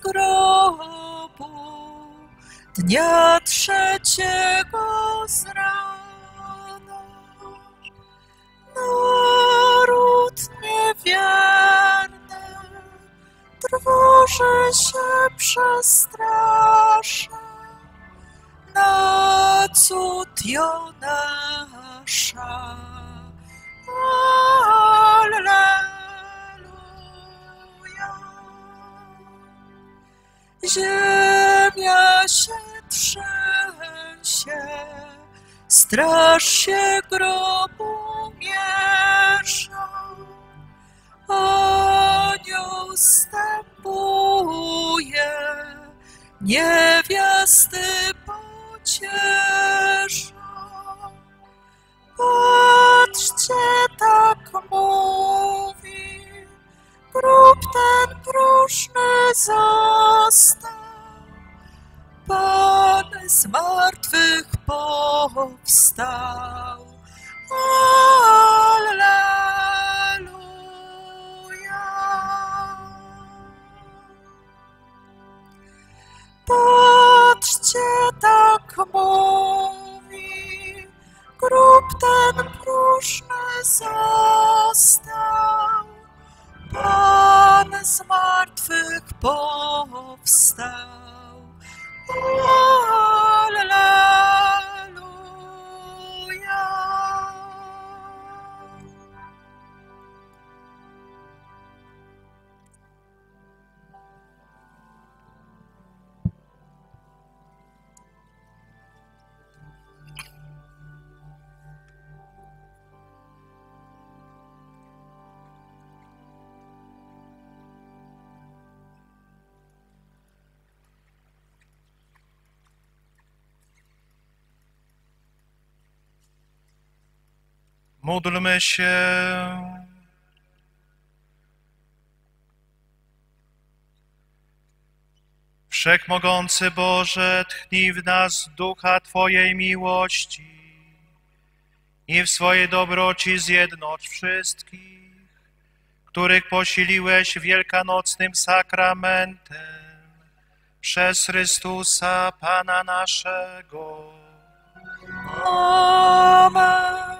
grobu dnia trzeciego z rana. Naród niewierny trwoży się, przestrasza, na cud Jonasza. Alleluja. Ziemia się trzęsie, straż się grobu miesza. Anioł zstępuje, niewiasty pociesza. Patrzcie, tak mówi, grób ten próżny został. Pan z martwych powstał. Alleluja. Patrzcie, tak mówi, grób ten próżny został. Pan z martwych powstał. Alleluja. Módlmy się. Wszechmogący Boże, tchnij w nas ducha Twojej miłości i w swojej dobroci zjednocz wszystkich, których posiliłeś wielkanocnym sakramentem przez Chrystusa Pana naszego. Amen.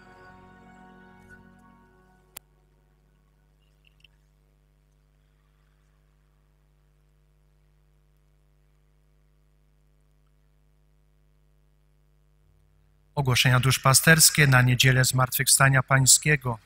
Ogłoszenia duszpasterskie na niedzielę Zmartwychwstania Pańskiego.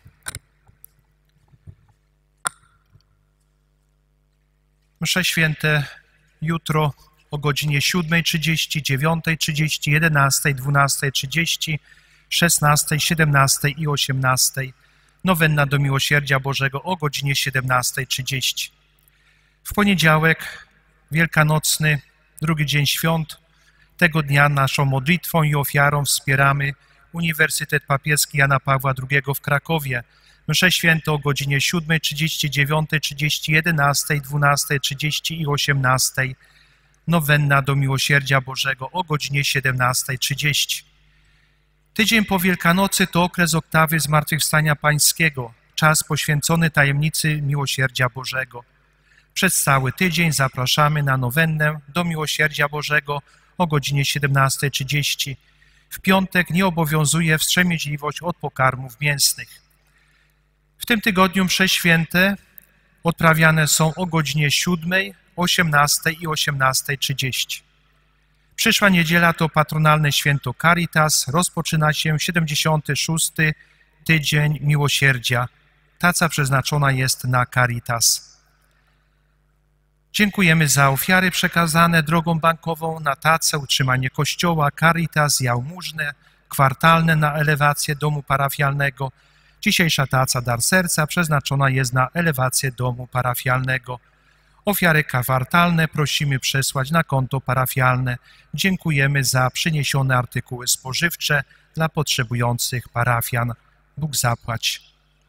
Msze święte jutro o godzinie siódmej trzydzieści, dziewiątej trzydzieści, jedenastej, dwunastej trzydzieści, szesnastej, siedemnastej i osiemnastej. Nowenna do Miłosierdzia Bożego o godzinie siedemnastej trzydzieści. W poniedziałek wielkanocny, drugi dzień świąt. Tego dnia naszą modlitwą i ofiarą wspieramy Uniwersytet Papieski Jana Pawła drugiego w Krakowie. Msze święte o godzinie siódmej trzydzieści, dziewiątej trzydzieści, jedenastej, dwunastej trzydzieści i osiemnastej. Nowenna do Miłosierdzia Bożego o godzinie siedemnastej trzydzieści. Tydzień po Wielkanocy to okres oktawy Zmartwychwstania Pańskiego, czas poświęcony tajemnicy Miłosierdzia Bożego. Przez cały tydzień zapraszamy na nowennę do Miłosierdzia Bożego o godzinie siedemnastej trzydzieści. W piątek nie obowiązuje wstrzemięźliwość od pokarmów mięsnych. W tym tygodniu msze święte odprawiane są o godzinie siódmej, osiemnastej i osiemnastej trzydzieści. Przyszła niedziela to patronalne święto Caritas. Rozpoczyna się siedemdziesiąty szósty tydzień miłosierdzia. Taca przeznaczona jest na Caritas. Dziękujemy za ofiary przekazane drogą bankową na tacę, utrzymanie kościoła, Caritas, jałmużnę, kwartalne na elewację domu parafialnego. Dzisiejsza taca Dar Serca przeznaczona jest na elewację domu parafialnego. Ofiary kwartalne prosimy przesłać na konto parafialne. Dziękujemy za przyniesione artykuły spożywcze dla potrzebujących parafian. Bóg zapłać.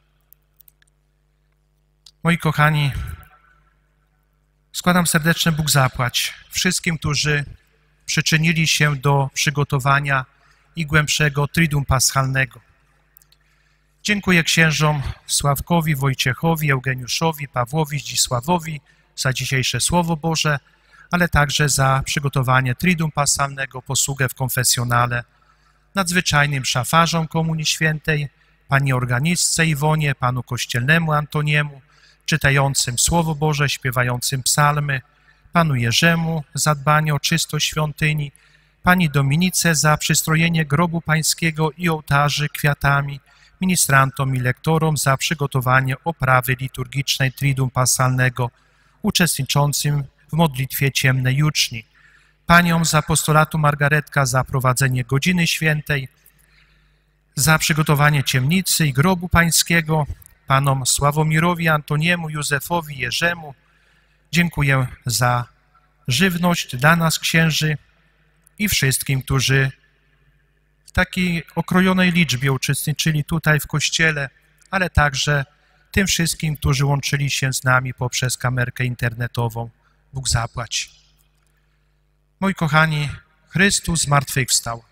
Moi kochani, składam serdeczne Bóg zapłać wszystkim, którzy przyczynili się do przygotowania i głębszego Triduum Paschalnego. Dziękuję księżom Sławkowi, Wojciechowi, Eugeniuszowi, Pawłowi, Zdzisławowi za dzisiejsze Słowo Boże, ale także za przygotowanie Triduum Paschalnego, posługę w konfesjonale, nadzwyczajnym szafarzom Komunii Świętej, pani organistce Iwonie, panu kościelnemu Antoniemu, czytającym Słowo Boże, śpiewającym psalmy, panu Jerzemu za dbanie o czystość świątyni, pani Dominice za przystrojenie grobu pańskiego i ołtarzy kwiatami, ministrantom i lektorom za przygotowanie oprawy liturgicznej Triduum Paschalnego, uczestniczącym w modlitwie ciemnej juczni, paniom z apostolatu Margaretka za prowadzenie godziny świętej, za przygotowanie ciemnicy i grobu pańskiego, panom Sławomirowi, Antoniemu, Józefowi, Jerzemu. Dziękuję za żywność dla nas, księży, i wszystkim, którzy w takiej okrojonej liczbie uczestniczyli tutaj w kościele, ale także tym wszystkim, którzy łączyli się z nami poprzez kamerkę internetową. Bóg zapłać. Moi kochani, Chrystus zmartwychwstał.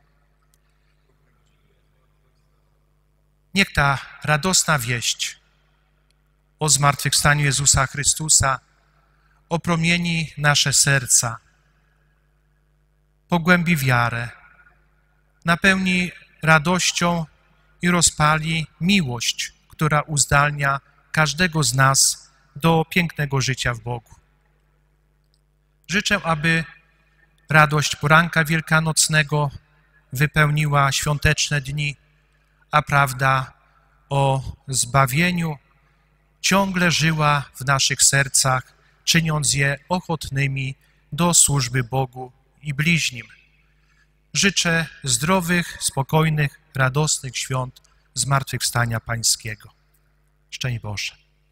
Niech ta radosna wieść o zmartwychwstaniu Jezusa Chrystusa opromieni nasze serca, pogłębi wiarę, napełni radością i rozpali miłość, która uzdalnia każdego z nas do pięknego życia w Bogu. Życzę, aby radość poranka wielkanocnego wypełniła świąteczne dni, a prawda o zbawieniu ciągle żyła w naszych sercach, czyniąc je ochotnymi do służby Bogu i bliźnim. Życzę zdrowych, spokojnych, radosnych świąt Zmartwychwstania Pańskiego. Szczęść Boże.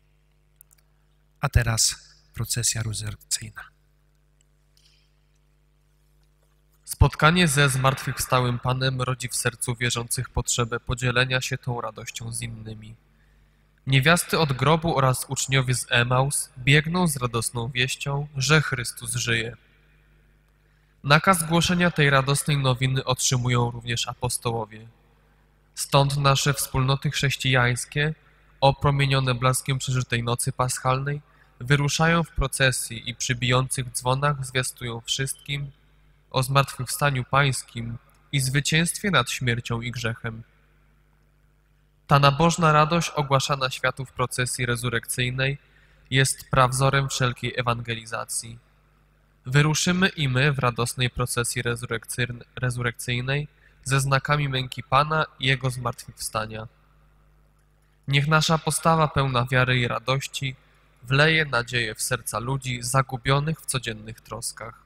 A teraz procesja rezurekcyjna. Spotkanie ze zmartwychwstałym Panem rodzi w sercu wierzących potrzebę podzielenia się tą radością z innymi. Niewiasty od grobu oraz uczniowie z Emaus biegną z radosną wieścią, że Chrystus żyje. Nakaz głoszenia tej radosnej nowiny otrzymują również apostołowie. Stąd nasze wspólnoty chrześcijańskie, opromienione blaskiem przeżytej nocy paschalnej, wyruszają w procesji i przy bijących dzwonach zwiastują wszystkim o zmartwychwstaniu Pańskim i zwycięstwie nad śmiercią i grzechem. Ta nabożna radość ogłaszana światu w procesji rezurekcyjnej jest prawzorem wszelkiej ewangelizacji. Wyruszymy i my w radosnej procesji rezurekcyjnej ze znakami męki Pana i Jego zmartwychwstania. Niech nasza postawa pełna wiary i radości wleje nadzieję w serca ludzi zagubionych w codziennych troskach.